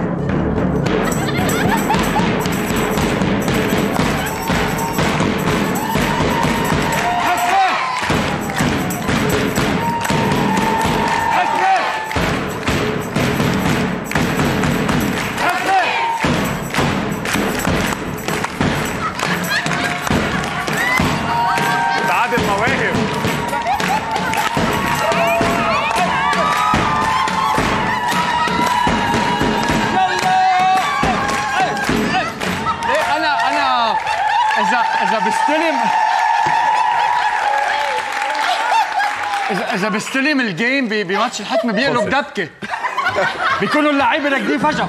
إذا بستلم الجيم بماتش الحكمة بيقلب دبكة. بيكونوا اللعيبة راكدين فجأة.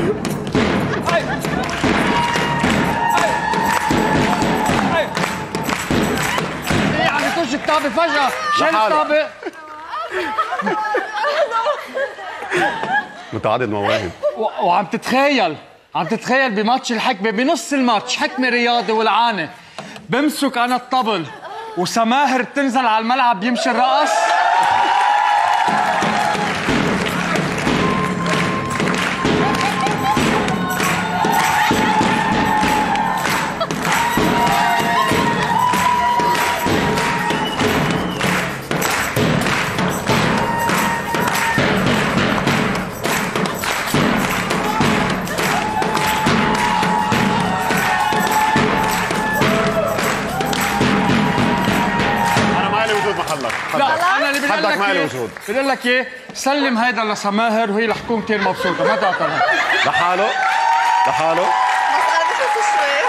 إيه عم يطش الطابة فجأة، شال الطابة. متعدد مواهب. وعم تتخيل بماتش الحكمة بنص الماتش، حكمة رياضي والعانة، بمسك أنا الطبل وسماهر بتنزل على الملعب يمشي الرقص. لا انا اللي بدي اقول لك ايه سلم هيدا لسماهر وهي رح تكون كثير مبسوطه، ما تعطلها لحاله. بس انا بحس شوي.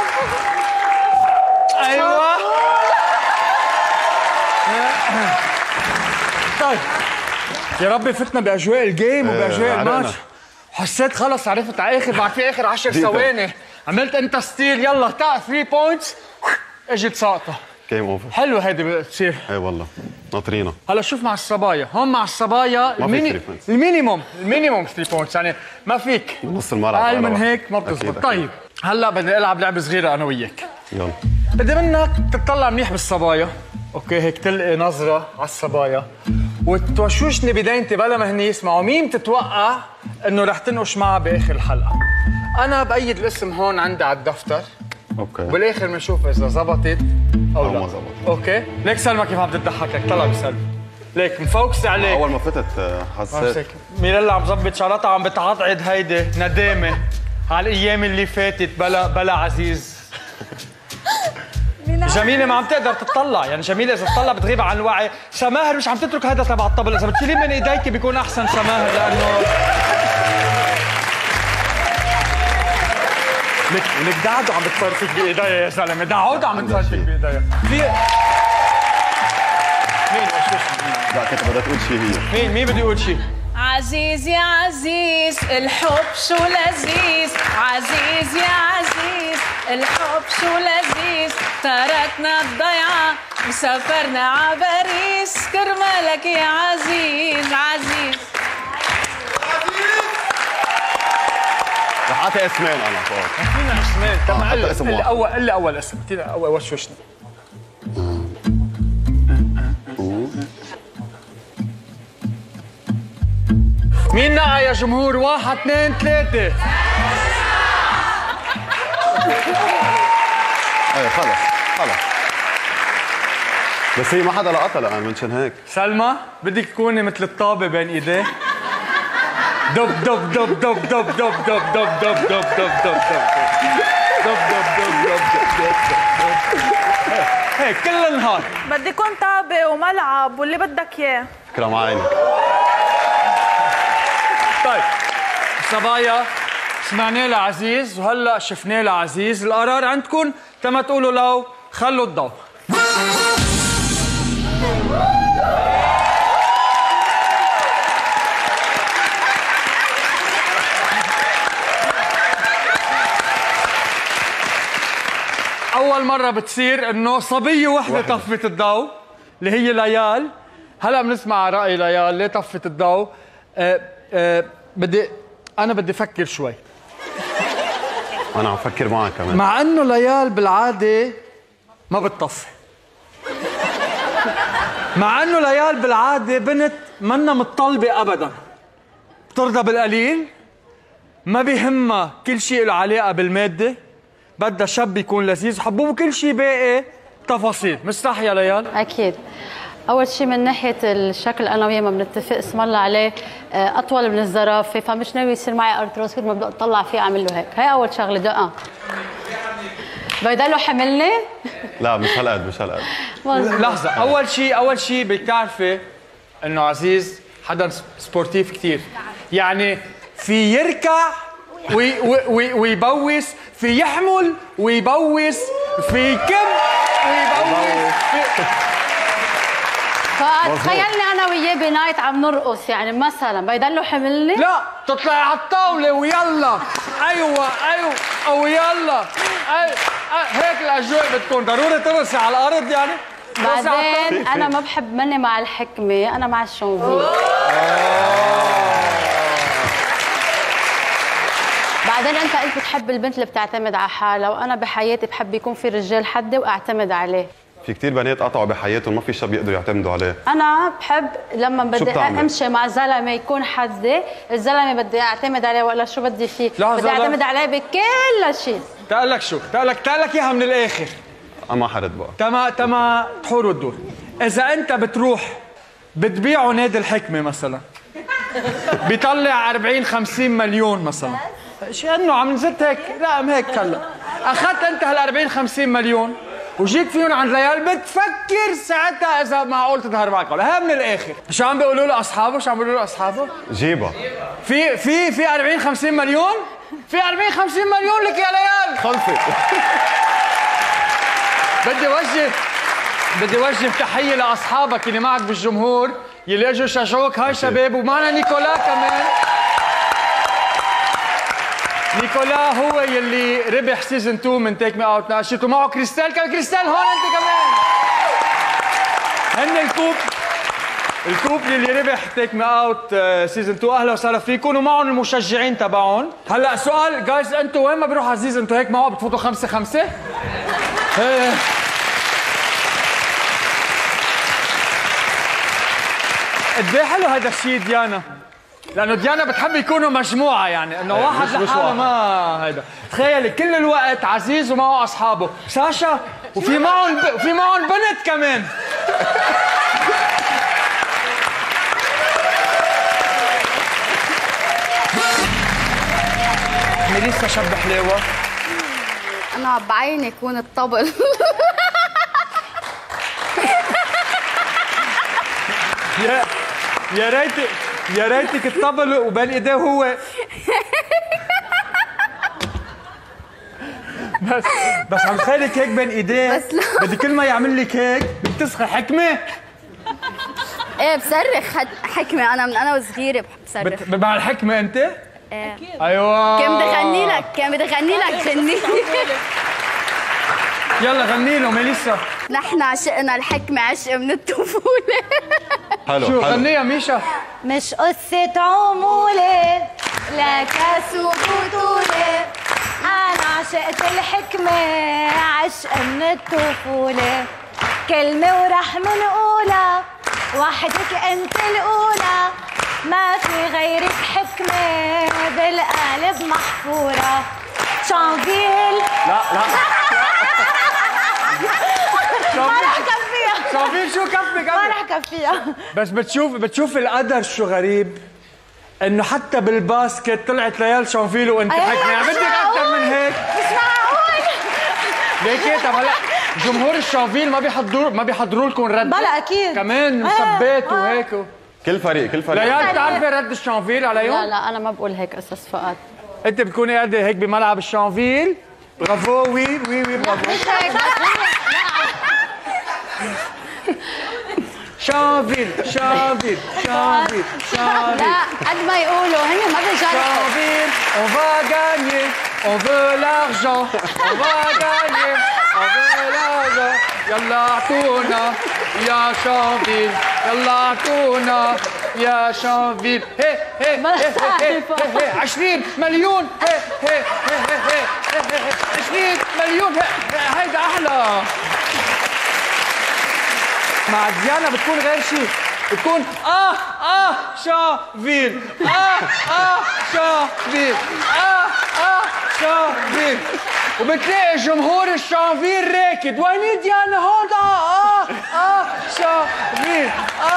ايوه طيب يا ربي فتنا باجواء الجيم وباجواء الماتش. حسيت خلص عرفت على اخر بعد في اخر 10 ثواني عملت انت ستيل يلا تاع 3 بوينتس اجت ساقطه. جيم اوفر. حلو هيدي بتصير. اي والله ناطرينا. هلا شوف مع الصبايا، هون مع الصبايا المينيموم 3 بوينتس يعني ما فيك نص الملعب اقل من هيك ما بتزبط. طيب هلا بدي العب لعبه صغيره انا وياك. يلا. بدي منك تطلع منيح بالصبايا، اوكي هيك تلقي نظره على الصبايا وتوشوشني بدايتي بلا ما هن يسمعوا مين بتتوقع انه رح تنقش معها باخر الحلقه. انا بايد الاسم هون عندي على الدفتر. اوكي. وبالاخر بنشوف اذا زبطت او لا. ما زبطت. اوكي، ليك سلمى كيف عم تضحكك، طلع بسلمى. ليك مفوكسه عليك. اول ما فتت حسيت ميريلا عم ظبط شعراتها عم بتعضعض هيدي ندامه على الايام اللي فاتت بلا عزيز. جميلة ما عم تقدر تطلع، يعني جميلة إذا تطلع بتغيب عن الوعي، سماهر مش عم تترك هذا تبع الطبل، إذا بتشيليه من إيديك بيكون أحسن سماهر لأنه لك دعدو عم بتصرفك بإيديا يا زلمة، دعودو عم بتصرفك بإيديا. مين لا كنت بدها تقول شيء هي. مين بده يقول شيء؟ عزيز يا عزيز الحب شو لذيذ، عزيز يا عزيز الحب شو لذيذ، تركنا الضيعة وسافرنا ع باريس، كرمالك يا عزيز عزيز. رح اعطي اسمين انا فوق. فينا اسمين، طب حتى اسم واحد. قل اول اسم، اعطينا اول وشوشنا. مين نقى يا جمهور؟ 1 2 3. ايه خلص بس هي ما حدا لقطها الان منشان هيك. سلمى بدك تكوني مثل الطابة بين ايديه. دب دب دب دب دب دب دب دب دب دب دب دب دب هيك كل النهار. بدي يكون طابة وملعب واللي بدك اياه. كرم عينك. طيب صبايا سمعناه لعزيز وهلا شفناه لعزيز، القرار عندكم تما تقولوا لو خلوا الضوء. أول مرة بتصير إنه صبية وحدة طفت الضوء اللي هي ليال. هلا بنسمع رأي ليال ليه طفت الضوء. بدي أفكر شوي. أنا عم فكر معك كمان. مع إنه ليال بالعادة ما بتطفي. مع إنه ليال بالعادة بنت منا متطلبة أبداً. بترضى بالقليل، ما بيهمها كل شيء له علاقة بالمادة، بدها شاب يكون لذيذ وحبوب وكل شيء باقي تفاصيل. مستح يا ليال؟ أكيد. أول شيء من ناحية الشكل أنا وياه ما بنتفق، اسم الله عليه أطول من الزرافة، فمش ناوي يصير معي أرتروس كل ما بدي أطلع فيه أعمل له هيك، هي أول شغلة دقة. بيضلوا حملني؟ لا مش هالقد مش هالقد. لحظة، أول شيء بتعرفي إنه عزيز حدا سبورتيف كثير، يعني في يركع ويبوس، في يحمل ويبوس، في يكب ويبوس. فتخيلني انا وياه بنايت عم نرقص يعني مثلا بيضلوا حملني؟ لا تطلعي على الطاوله ويلا ايوه ويلا هيك الاجواء بتكون. ضروري ترقصي على الارض يعني. بعدين انا ما بحب مني مع الحكمه، انا مع الشونفي. بعدين انت قلت بتحب البنت اللي بتعتمد على حالها، وانا بحياتي بحب يكون في رجال حدي واعتمد عليه. في كثير بنات قطعوا بحياتهم ما في شاب يقدروا يعتمدوا عليه. انا بحب لما بدي امشي مع زلمه يكون حدي، الزلمه بدي اعتمد عليه ولا شو بدي فيه، بدي اعتمد عليه بكل شيء. تقلك شو؟ تقلك اياها من الاخر. ما حرد بقى. تما تحور وتدور. اذا انت بتروح بتبيعوا نادي الحكمه مثلا بيطلع 40-50 مليون مثلا، شو انه عم نزلت هيك رقم هيك هلا، اخذت انت هال 40-50 مليون وجيت فيهم عند ليال، بتفكر ساعتها اذا معقول تظهر معك ولا. هي من الاخر. شو عم بيقولوا له اصحابه؟ جيبها. في 40-50 مليون؟ في 40-50 مليون لك يا ليال. خلصت. بدي وجه تحيه لاصحابك اللي معك بالجمهور يلي اجوا شجعوك. هاي شباب، ومعنا نيكولا كمان. نيكولا هو يلي ربح سيزون 2 من تيك مي اوت ناشط، ومعه كريستال. كريستال هون انت كمان. هن الكوب اللي ربح تيك مي اوت سيزون 2. اهلا وسهلا فيكم، ومعهم المشجعين تبعهم. هلا سؤال جايز، انتم وين ما بيروح عزيز انتم هيك معه بتفوتوا 5-5؟ قد ايه حلو هذا الشيء ديانا، لانه ديانا بتحب يكونوا مجموعه، يعني انه واحد لحاله ما هذا. تخيلي كل الوقت عزيز ومعه اصحابه ساشا، وفي معهم بنت كمان. ميليسا شب حلاوه. انا بعيني يكون الطبل. يا ريتك الطبل وبين ايديه هو. بس عم تخيلك هيك بين ايديه، بدي كل ما يعمل لك هيك بتسخي حكمه. ايه بصرخ حكمه، انا وصغيره بصرخ. مع الحكمه انت؟ ايه. ايوه. كان بدي اغني لك غني. يلا غني له ميليسا. نحن عشقنا الحكمه عشق من الطفوله. حلو. شو غني يا ميشا؟ مش قصة عمولة لا كاس وبطولة، أنا عشقت الحكمة عشق من الطفولة، كلمة ورح منقولها وحدك أنت الأولى، ما في غيرك حكمة بالقلب محفورة. شانفيل. لا ما رح كفيها. شانفيل شو كفي؟ ما رح كفيها. بس بتشوف القدر شو غريب، انه حتى بالباسكت طلعت ليال شانفيل وانت حكمه. يعني بدك اكثر من هيك؟ مش معقول. ليك طب هلا جمهور الشانفيل ما بيحضروا لكم رد؟ بلا اكيد كمان مثبت وهيك كل فريق ليال بتعرفي رد الشانفيل عليهم؟ لا انا ما بقول هيك قصص فؤاد. انت بتكوني قاعده هيك بملعب الشانفيل. برافو. وي برافو. شانفيل. لا قد ما يقولوا هن ما بيجربوا. شانفيل on va gagner, on veut l'argent, on va gagner, on veut l'argent. يلا اعطونا يا شانفيل، يلا اعطونا يا شانفيل. هي 20 مليون. هي 20 مليون. هيدا احلى. مع ديانا بتكون غير شيء، بتكون شانفيل. شانفيل. شانفيل. وبتلاقي جمهور الشانفيل راكد. وين ديانا هون؟ شانفيل.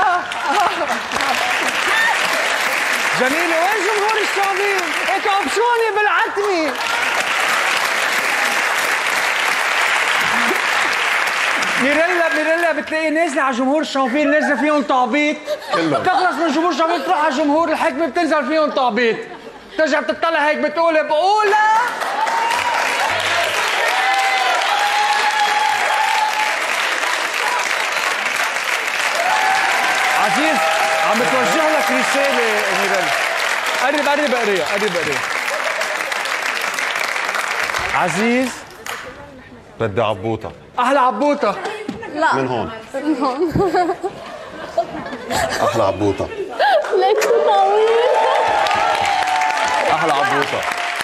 جميلة. وين جمهور الشانفيل؟ هيك ابشوني بالعتمة. ميريلا بتلاقي نازله على جمهور الشانفيل، نازله فيهم تعبيط. بتخلص من جمهور الشانفيل تروح على جمهور الحكمه، بتنزل فيهم تعبيط. بترجع بتطلع هيك بتقول بقولها. عزيز عم بتوجه لك رساله ميريلا. قرب اقريها. عزيز بدي عبوطه. احلى عبوطه. لا من هون. احلى عبوطه. ليك طويل. احلى عبوطه.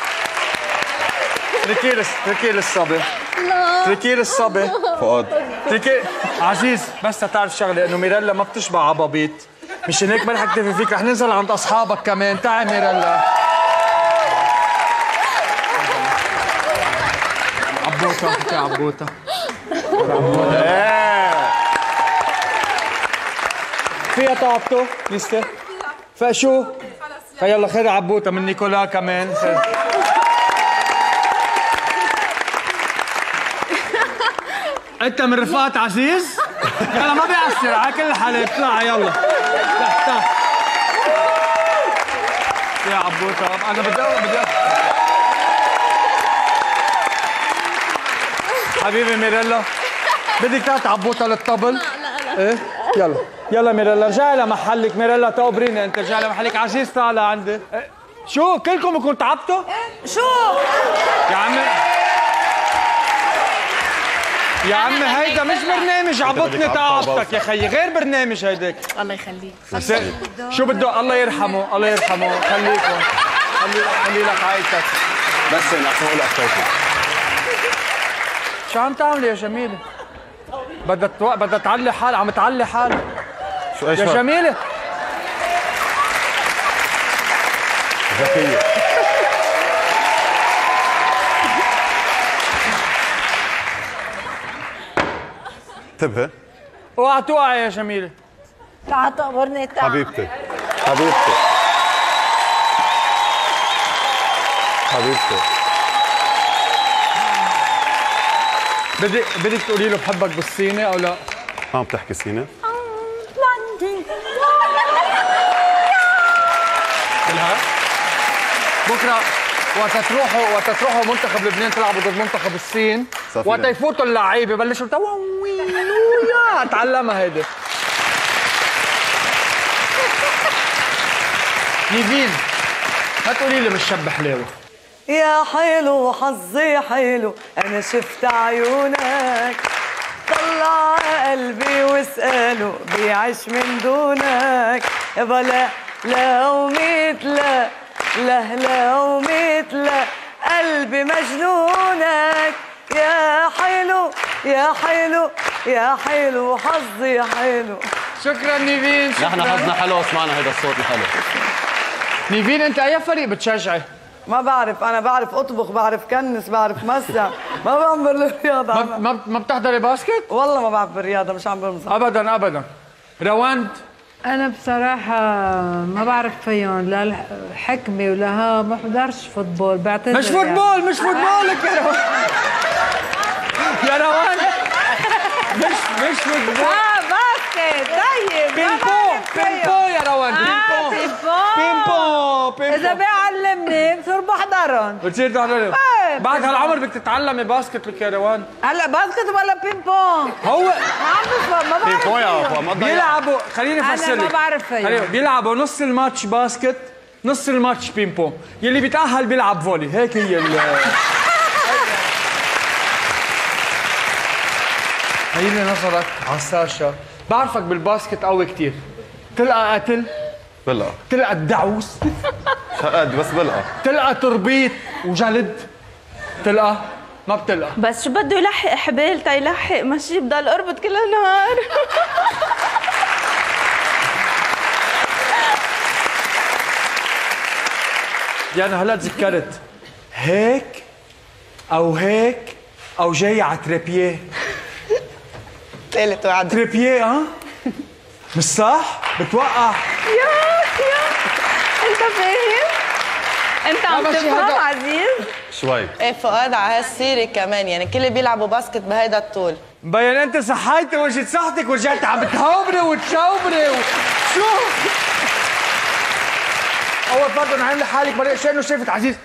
تركي للصبي. لا تركي للصبي. فؤاد تركي. عزيز بس تعرف شغله، انه ميريلا ما بتشبع عبابيط، مشان هيك ما رح اكتفي فيك، رح ننزل عند اصحابك كمان. تعال ميريلا. عبوطه. فيها طابته لسه. فشو؟ يلا خذ عبوطه من نيكولا كمان. انت من رفقات عزيز؟ يلا ما بيأثر على كل حالة. اطلع يلا. تعال يا عبوطه. انا بدي حبيبي ميريلا. بدك تعطي عبوطه للطبل؟ لا ايه يلا يلا ميريلا ارجعي لمحلك. ميريلا تقبريني انت، ارجعي لمحلك. عزيز طالع عندي. إيه؟ شو كلكم بكون تعبتوا؟ شو؟ يا عمي يا عمي هيدا مش برنامج عبطني تعبتك يا خيي، غير برنامج هيداك. الله يخليك. شو بده الله يرحمه الله يرحمه. خليكم خلي لك عائلتك. بس نحن نقول اخواتي. شو عم تعملي يا جميلة؟ بدها تعلي حالها، عم تعلي حالها. شو ايش يا جميلة؟ ذكية. انتبهي. اوعى توقعي يا جميلة. تعال تقبرني تعال. حبيبتي حبيبتي حبيبتي. بدك تقولي له بحبك بالصيني او لا؟ ما عم تحكي صيني؟ بكره وقت تروحوا منتخب لبنان تلعبوا ضد منتخب الصين، وقت يفوتوا اللعيبه بلشوا تعلمها هيدي. نيفين ما تقولي لي مش شب حلاوه. يا حلو حظي حلو انا شفت عيونك، طلع قلبي واسأله بيعيش من دونك. بلا لا ومثله لا ومثله قلبي مجنونك. يا حلو يا حلو يا حلو حظي حلو. شكرا نيفين. نحن حظنا حلو وسمعنا هيدا الصوت الحلو. نيفين انت اي فريق بتشجعي؟ ما بعرف، انا بعرف اطبخ، بعرف كنس، بعرف مسح، ما بعمل الرياضه. ما بتحضري باسكت؟ والله ما بعرف بالرياضه، مش عم بمزح ابدا. رواند؟ انا بصراحه ما بعرف فيهم لا الحكمه ولا ها، ما بحضرش فوتبول، بعتذر. مش فوتبول مش فوتبولك يا روان. يا روان مش فوتبول. باسكت. طيب بيمبو يا روان. بيمبو اذا بيعلمني بصير بحضرهم. بتصير تحضرهم. بعد هالعمر بدك تتعلمي باسكت لك يا روان. هلا باسكت ولا بينج بونج؟ هو ما بعرف. بينج بونج بيلعبوا، خليني افسر لك. انا ما بعرف فيه. بيلعبوا نص الماتش باسكت، نص الماتش بينج بونج، يلي بيتأهل بيلعب فولي. هيك هي هيني نظرك على ساشا. بعرفك بالباسكت قوي كتير. تلقى قتل، تلقى الدعوس، قد بس بلقى، تلقى تربيط وجلد، تلقى ما بتلقى. بس شو بده يلحق حبال تا يلحق، ماشي بضل اربط كل النهار. يعني هلا تذكرت هيك او جاي على تريبيه. ثالث وعد تريبيه مش صح؟ بتوقع. يا انت فاهم؟ انت عم تفهم عزيز؟ شوي. ايه فؤاد على هالسيره كمان، يعني كل اللي بيلعبوا باسكت بهيدا الطول. مبين انت صحيتي وجيت صحتك ورجعت عم بتهوبري وتشوبري شو؟ اول فرضا عامله حالك مريق شانه شافت عزيز.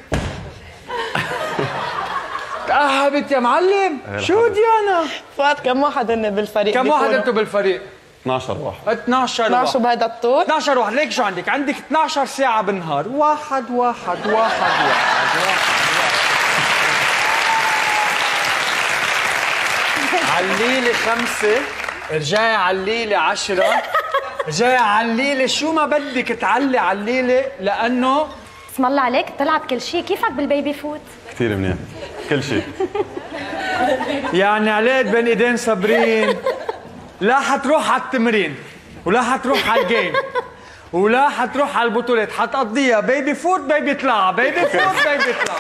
تأهبت يا معلم. شو ديانا؟ فؤاد كم واحد هن بالفريق؟ كم واحد انتم بالفريق؟ 12 واحد. 12 بهذا الطول؟ 12 واحد. ليك شو عندك 12 ساعة بالنهار. واحد عليلي 5، رجعي عليلي 10، رجعي عليلي شو ما بدك تعلي عليلي، لأنه اسم الله عليك بتلعب كل شيء. كيفك بالبيبي فوت؟ كثير منيح كل شيء. يعني عليك بين ايدين صابرين. لا حتروح على التمرين ولا حتروح على الجيم ولا حتروح على البطولات، حتقضيها بيبي فوت بيبي طلع، بيبي فوت بيبي طلع.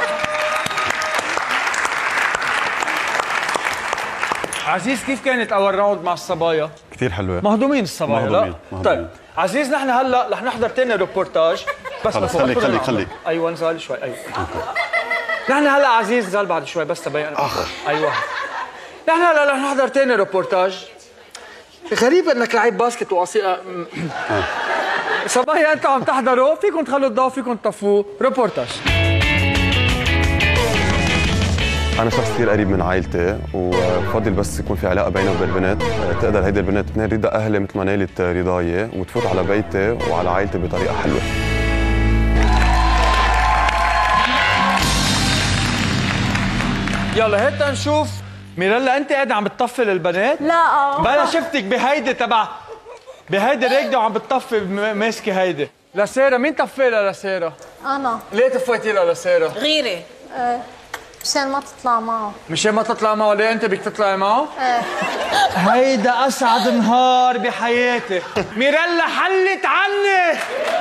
عزيز كيف كانت اول راوند مع الصبايا؟ كثير حلوه. مهضومين الصبايا. لا طيب عزيز نحن هلا رح نحضر ثاني ريبورتاج. بس خليك ايوه انزل شوي. ايوه نحن هلا عزيز نزل بعد شوي بس تبين. ايوه نحن هلا رح نحضر ثاني ريبورتاج. غريب انك لعيب باسكت وقصير. صبايا انتوا عم تحضروا، فيكم تخلوا الضوء، فيكم تطفوه. ريبورتاج. انا شخص كثير قريب من عائلتي وبفضل بس يكون في علاقه بيني وبين البنت، تقدر هيدي البنت تنال رضا اهلي مثل ما نالت رضاي وتفوت على بيتي وعلى عائلتي بطريقه حلوه. يلا هات نشوف. ميريلا انت قاعده عم بتطفي للبنات؟ لا بلا شفتك بهيدي تبع بهيدي راكده وعم بتطفي ماسكه هيدي. لساره مين طفي لها لساره؟ انا. ليه طفيتي لها لساره؟ غيرة. مشان ما تطلع معه. مشان ما تطلع معه، ليه انت بدك تطلعي معه؟ ايه. هيدا اسعد نهار بحياتي. ميريلا حلت عني.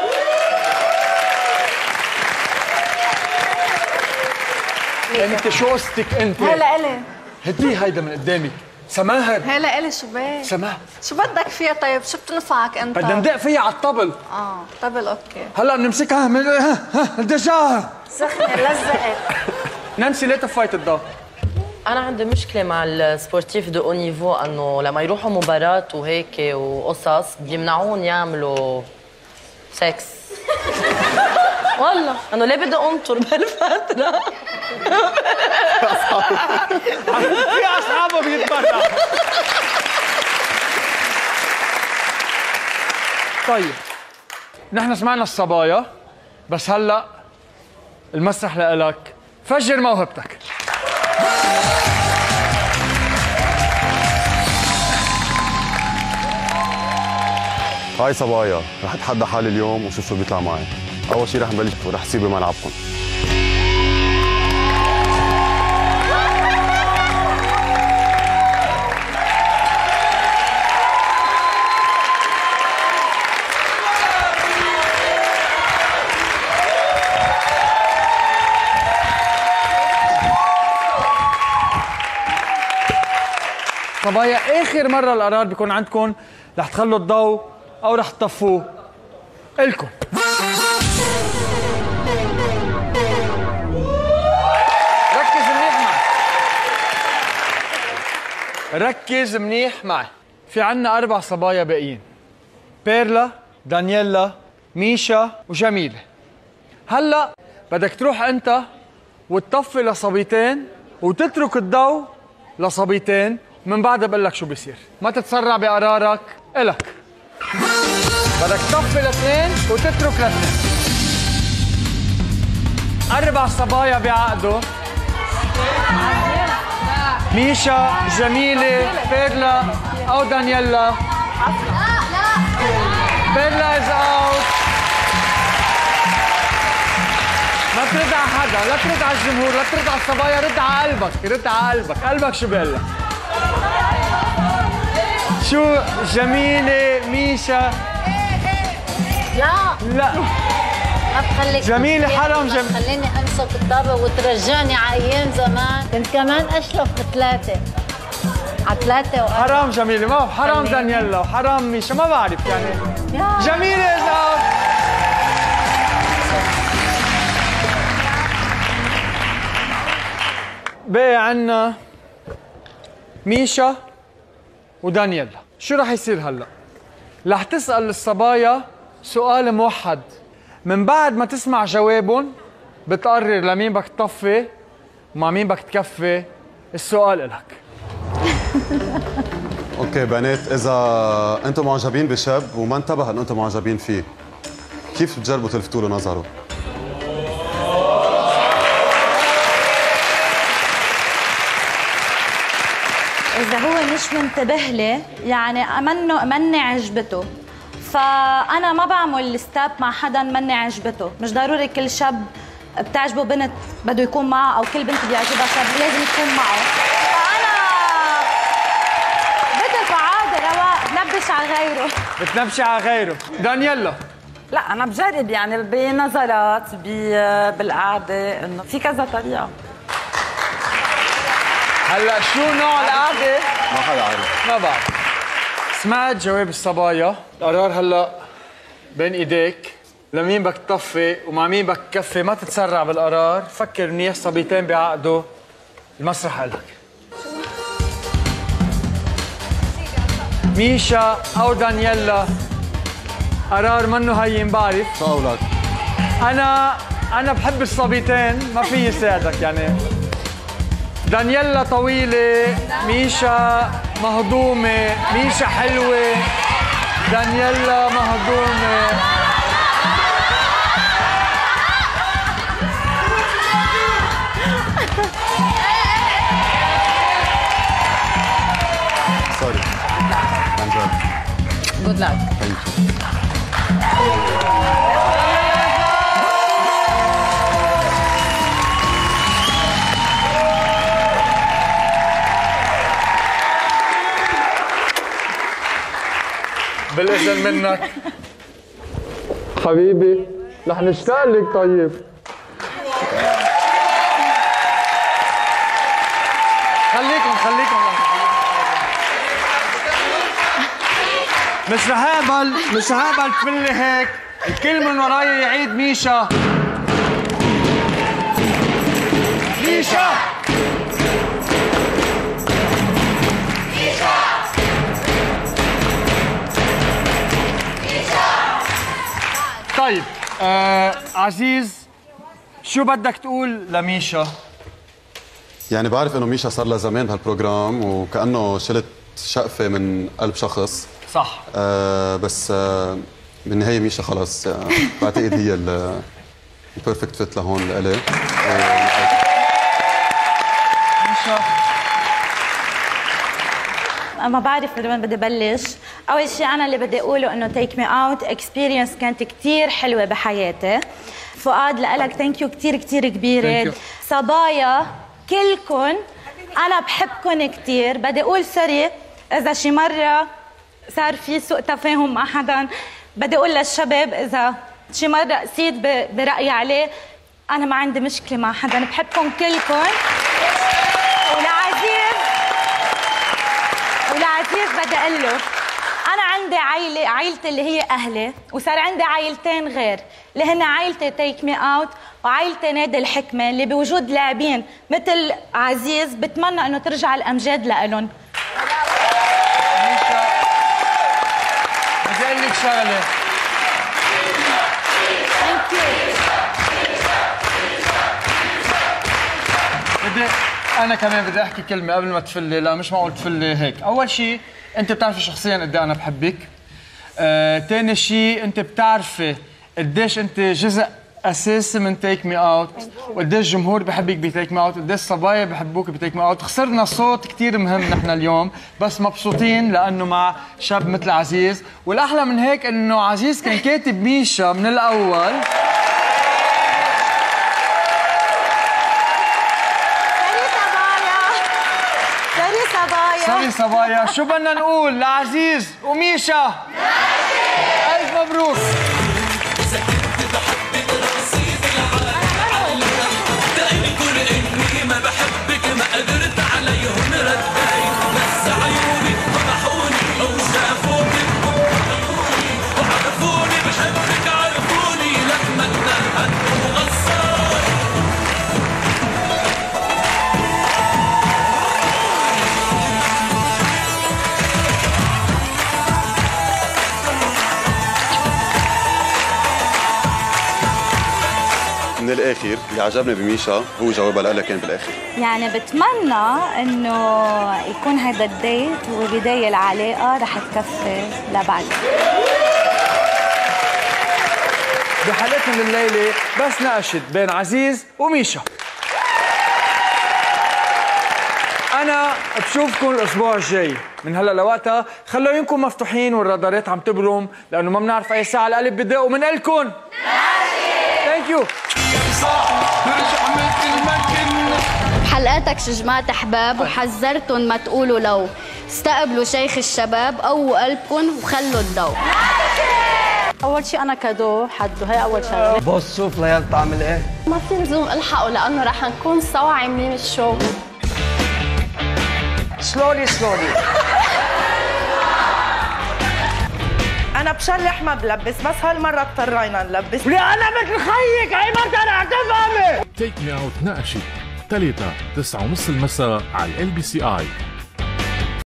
انت شو قصتك انت؟ هلا الي. هدي هيدا من قدامك. سماهر. هلا الي شو بك؟ سماهر. شو بدك فيها طيب؟ شو بتنفعك انت؟ بدنا ندق فيها على الطبل. طبل اوكي. هلا بنمسكها من دجاها. سخنة لزقت. نانسي ليه طفيت الضوء؟ أنا عندي مشكلة مع السبورتيف دو أو نيفو إنه لما يروحوا مباراة وهيك وقصص بيمنعون يعملوا سكس. والله إنه ليه بدي أنطر بهالفترة؟ في أصحابه بيتبرع. طيب نحن سمعنا الصبايا، بس هلا المسرح لإلك، فجر موهبتك. هاي صبايا، رح اتحدى حالي اليوم وشوف شو بيطلع معي. أول شيء رح نبلش ورح تصير بملعبكم. صبايا اخر مره القرار بيكون عندكم، رح تخلوا الضوء او رح تطفوه الكم. ركز منيح معي، ركز منيح معي. في عنا 4 صبايا باقيين، بيرلا، دانييلا، ميشا وجميلة. هلا بدك تروح انت وتطفي لصبيتين وتترك الضوء لصبيتين، من بعدها بقول لك شو بيصير. ما تتسرع بقرارك، إلك بدك تطفي لاثنين وتترك لاثنين. 4 صبايا بيعقدوا، ميشا، جميلة، بيرلا أو دانييلا. بيرلا إز أوت. ما ترد على حدا، لا ترد على الجمهور، لا ترد على الصبايا، رد على قلبك، رد على قلبك. قلبك شو بيقول لك؟ شو جميلة، ميشا؟ لا ما تخليك جميلة حرام خليني امسك الطابة وترجعني على ايام زمان، كنت كمان اشلف ب3 على 3 حرام جميلة، ما حرام دانييلا وحرام ميشا، ما بعرف يعني. جميلة إذا بقي عنا ميشا ودانييلا. شو رح يصير هلا؟ رح تسأل الصبايا سؤال موحد، من بعد ما تسمع جوابهم بتقرر لمين بدك تطفي ومع مين بدك تكفي. السؤال إلك. اوكي بنات، اذا انتم معجبين بشاب وما انتبه انه انتم معجبين فيه، كيف بتجربوا تلفتوا له نظره؟ إذا هو مش منتبه لي، يعني مني عجبته، فأنا ما بعمل ستاب مع حدا مني عجبته. مش ضروري كل شاب بتعجبه بنت بده يكون معه، أو كل بنت بيعجبها شاب لازم يكون معه. فأنا بتركه عادي رواق، بنبش على غيره. بتنبشي على غيره. دانييلا. لا أنا بجرب يعني بنظرات بالقعدة، إنه في كذا طريقة. هلا شو نوع القعدة؟ ما حدا عارف. ما بعرف. سمعت جواب الصبايا، القرار هلا بين ايديك، لمين بدك تطفي ومع مين بدك تكفي. ما تتسرع بالقرار، فكر منيح. صبيتين بيعقدوا، المسرح لك. ميشا او دانييلا، قرار منه هين بعرف. شو قولك؟ انا بحب الصبيتين، ما في يساعدك يعني. دانييلا طويلة، ميشا مهضومة، ميشا حلوة، دانييلا مهضومة. سوري. Good luck. Thank you. بالإذن منك حبيبي رح نشتاق لك. طيب خليكم مش رح اقبل تفلي هيك. الكل من وراي يعيد ميشا. طيب عزيز، شو بدك تقول لميشا؟ يعني بعرف انه ميشا صار لها زمان بهالبروجرام وكانه شلت شقفه من قلب شخص. صح. بس بالنهايه ميشا خلص بعتقد هي البيرفكت فيت لهون لإلي. ميشا ما بعرف من وين بدي بلش. اول شيء انا اللي بدي اقوله انه تيك مي اوت اكسبيرينس كانت كثير حلوه بحياتي. فؤاد لك ثانك يو كثير كبيره. صبايا كلكم انا بحبكم كثير. بدي اقول سوري اذا شي مره صار في سوء تفاهم مع حدا. بدي اقول للشباب اذا شي مره قسيت برايي عليه، انا ما عندي مشكله مع حدا. بحبكم كلكم. ولعزيز بدي اقول له انا عندي عائلتي اللي هي اهلي، وصار عندي عائلتين غير اللي هن عائلتي تيك مي اوت وعائلتي نادي الحكمه اللي بوجود لاعبين مثل عزيز. بتمنى انه ترجع الامجاد لإلهم. بدي اقول لك شغله. انا كمان بدي احكي كلمه قبل ما تفلي. لا مش معقول تفلي هيك. اول شيء انت بتعرفي شخصيا قد ايه انا بحبك. ثاني شيء انت بتعرفي قديش انت جزء اساسي من تيك مي اوت، وقديش الجمهور بحبك بتيك مي اوت، وقديش صبايا بحبوك بتيك مي اوت. خسرنا صوت كثير مهم نحن اليوم، بس مبسوطين لانه مع شاب مثل عزيز. والاحلى من هيك انه عزيز كان كاتب ميشا من الاول. سوري صبايا. شو بدنا نقول لعزيز وميشا؟ ألف مبروك. ما بحبك ما قدرت عليهم رداي، بس عيوني فضحوني وشافوني وعرفوني بحبك عرفوني لما اتنهد وغصار. من الاخر اللي عجبني بميشا هو جوابها لها كان بالاخر. يعني بتمنى انه يكون هذا الديت وبدايه العلاقه رح تكفي لبعد. بحلقتنا الليله بس ناقشت بين عزيز وميشا. انا بشوفكم الاسبوع الجاي. من هلا لوقتها خلوا عيونكم مفتوحين والرادارات عم تبرم، لانه ما بنعرف اي ساعه القلب بدق ومن الكم. ثانك يو. بحلقاتك شجمات احباب وحذرتن ما تقولوا لو. استقبلوا شيخ الشباب قووا قلبكم وخلوا الضوء. اول شيء انا كادو حده، هي اول شغله. بص شوف ليال بتعمل ايه. ما في لزوم الحقوا لانه رح نكون سوا عاملين الشو. سلولي انا بشلح ما بلبس، بس هالمره اضطرينا نلبس. انا مثل خيك هي ما رح تفهمي. تيك مي اوت ناقشت 3 9:30 المساء على LBCI.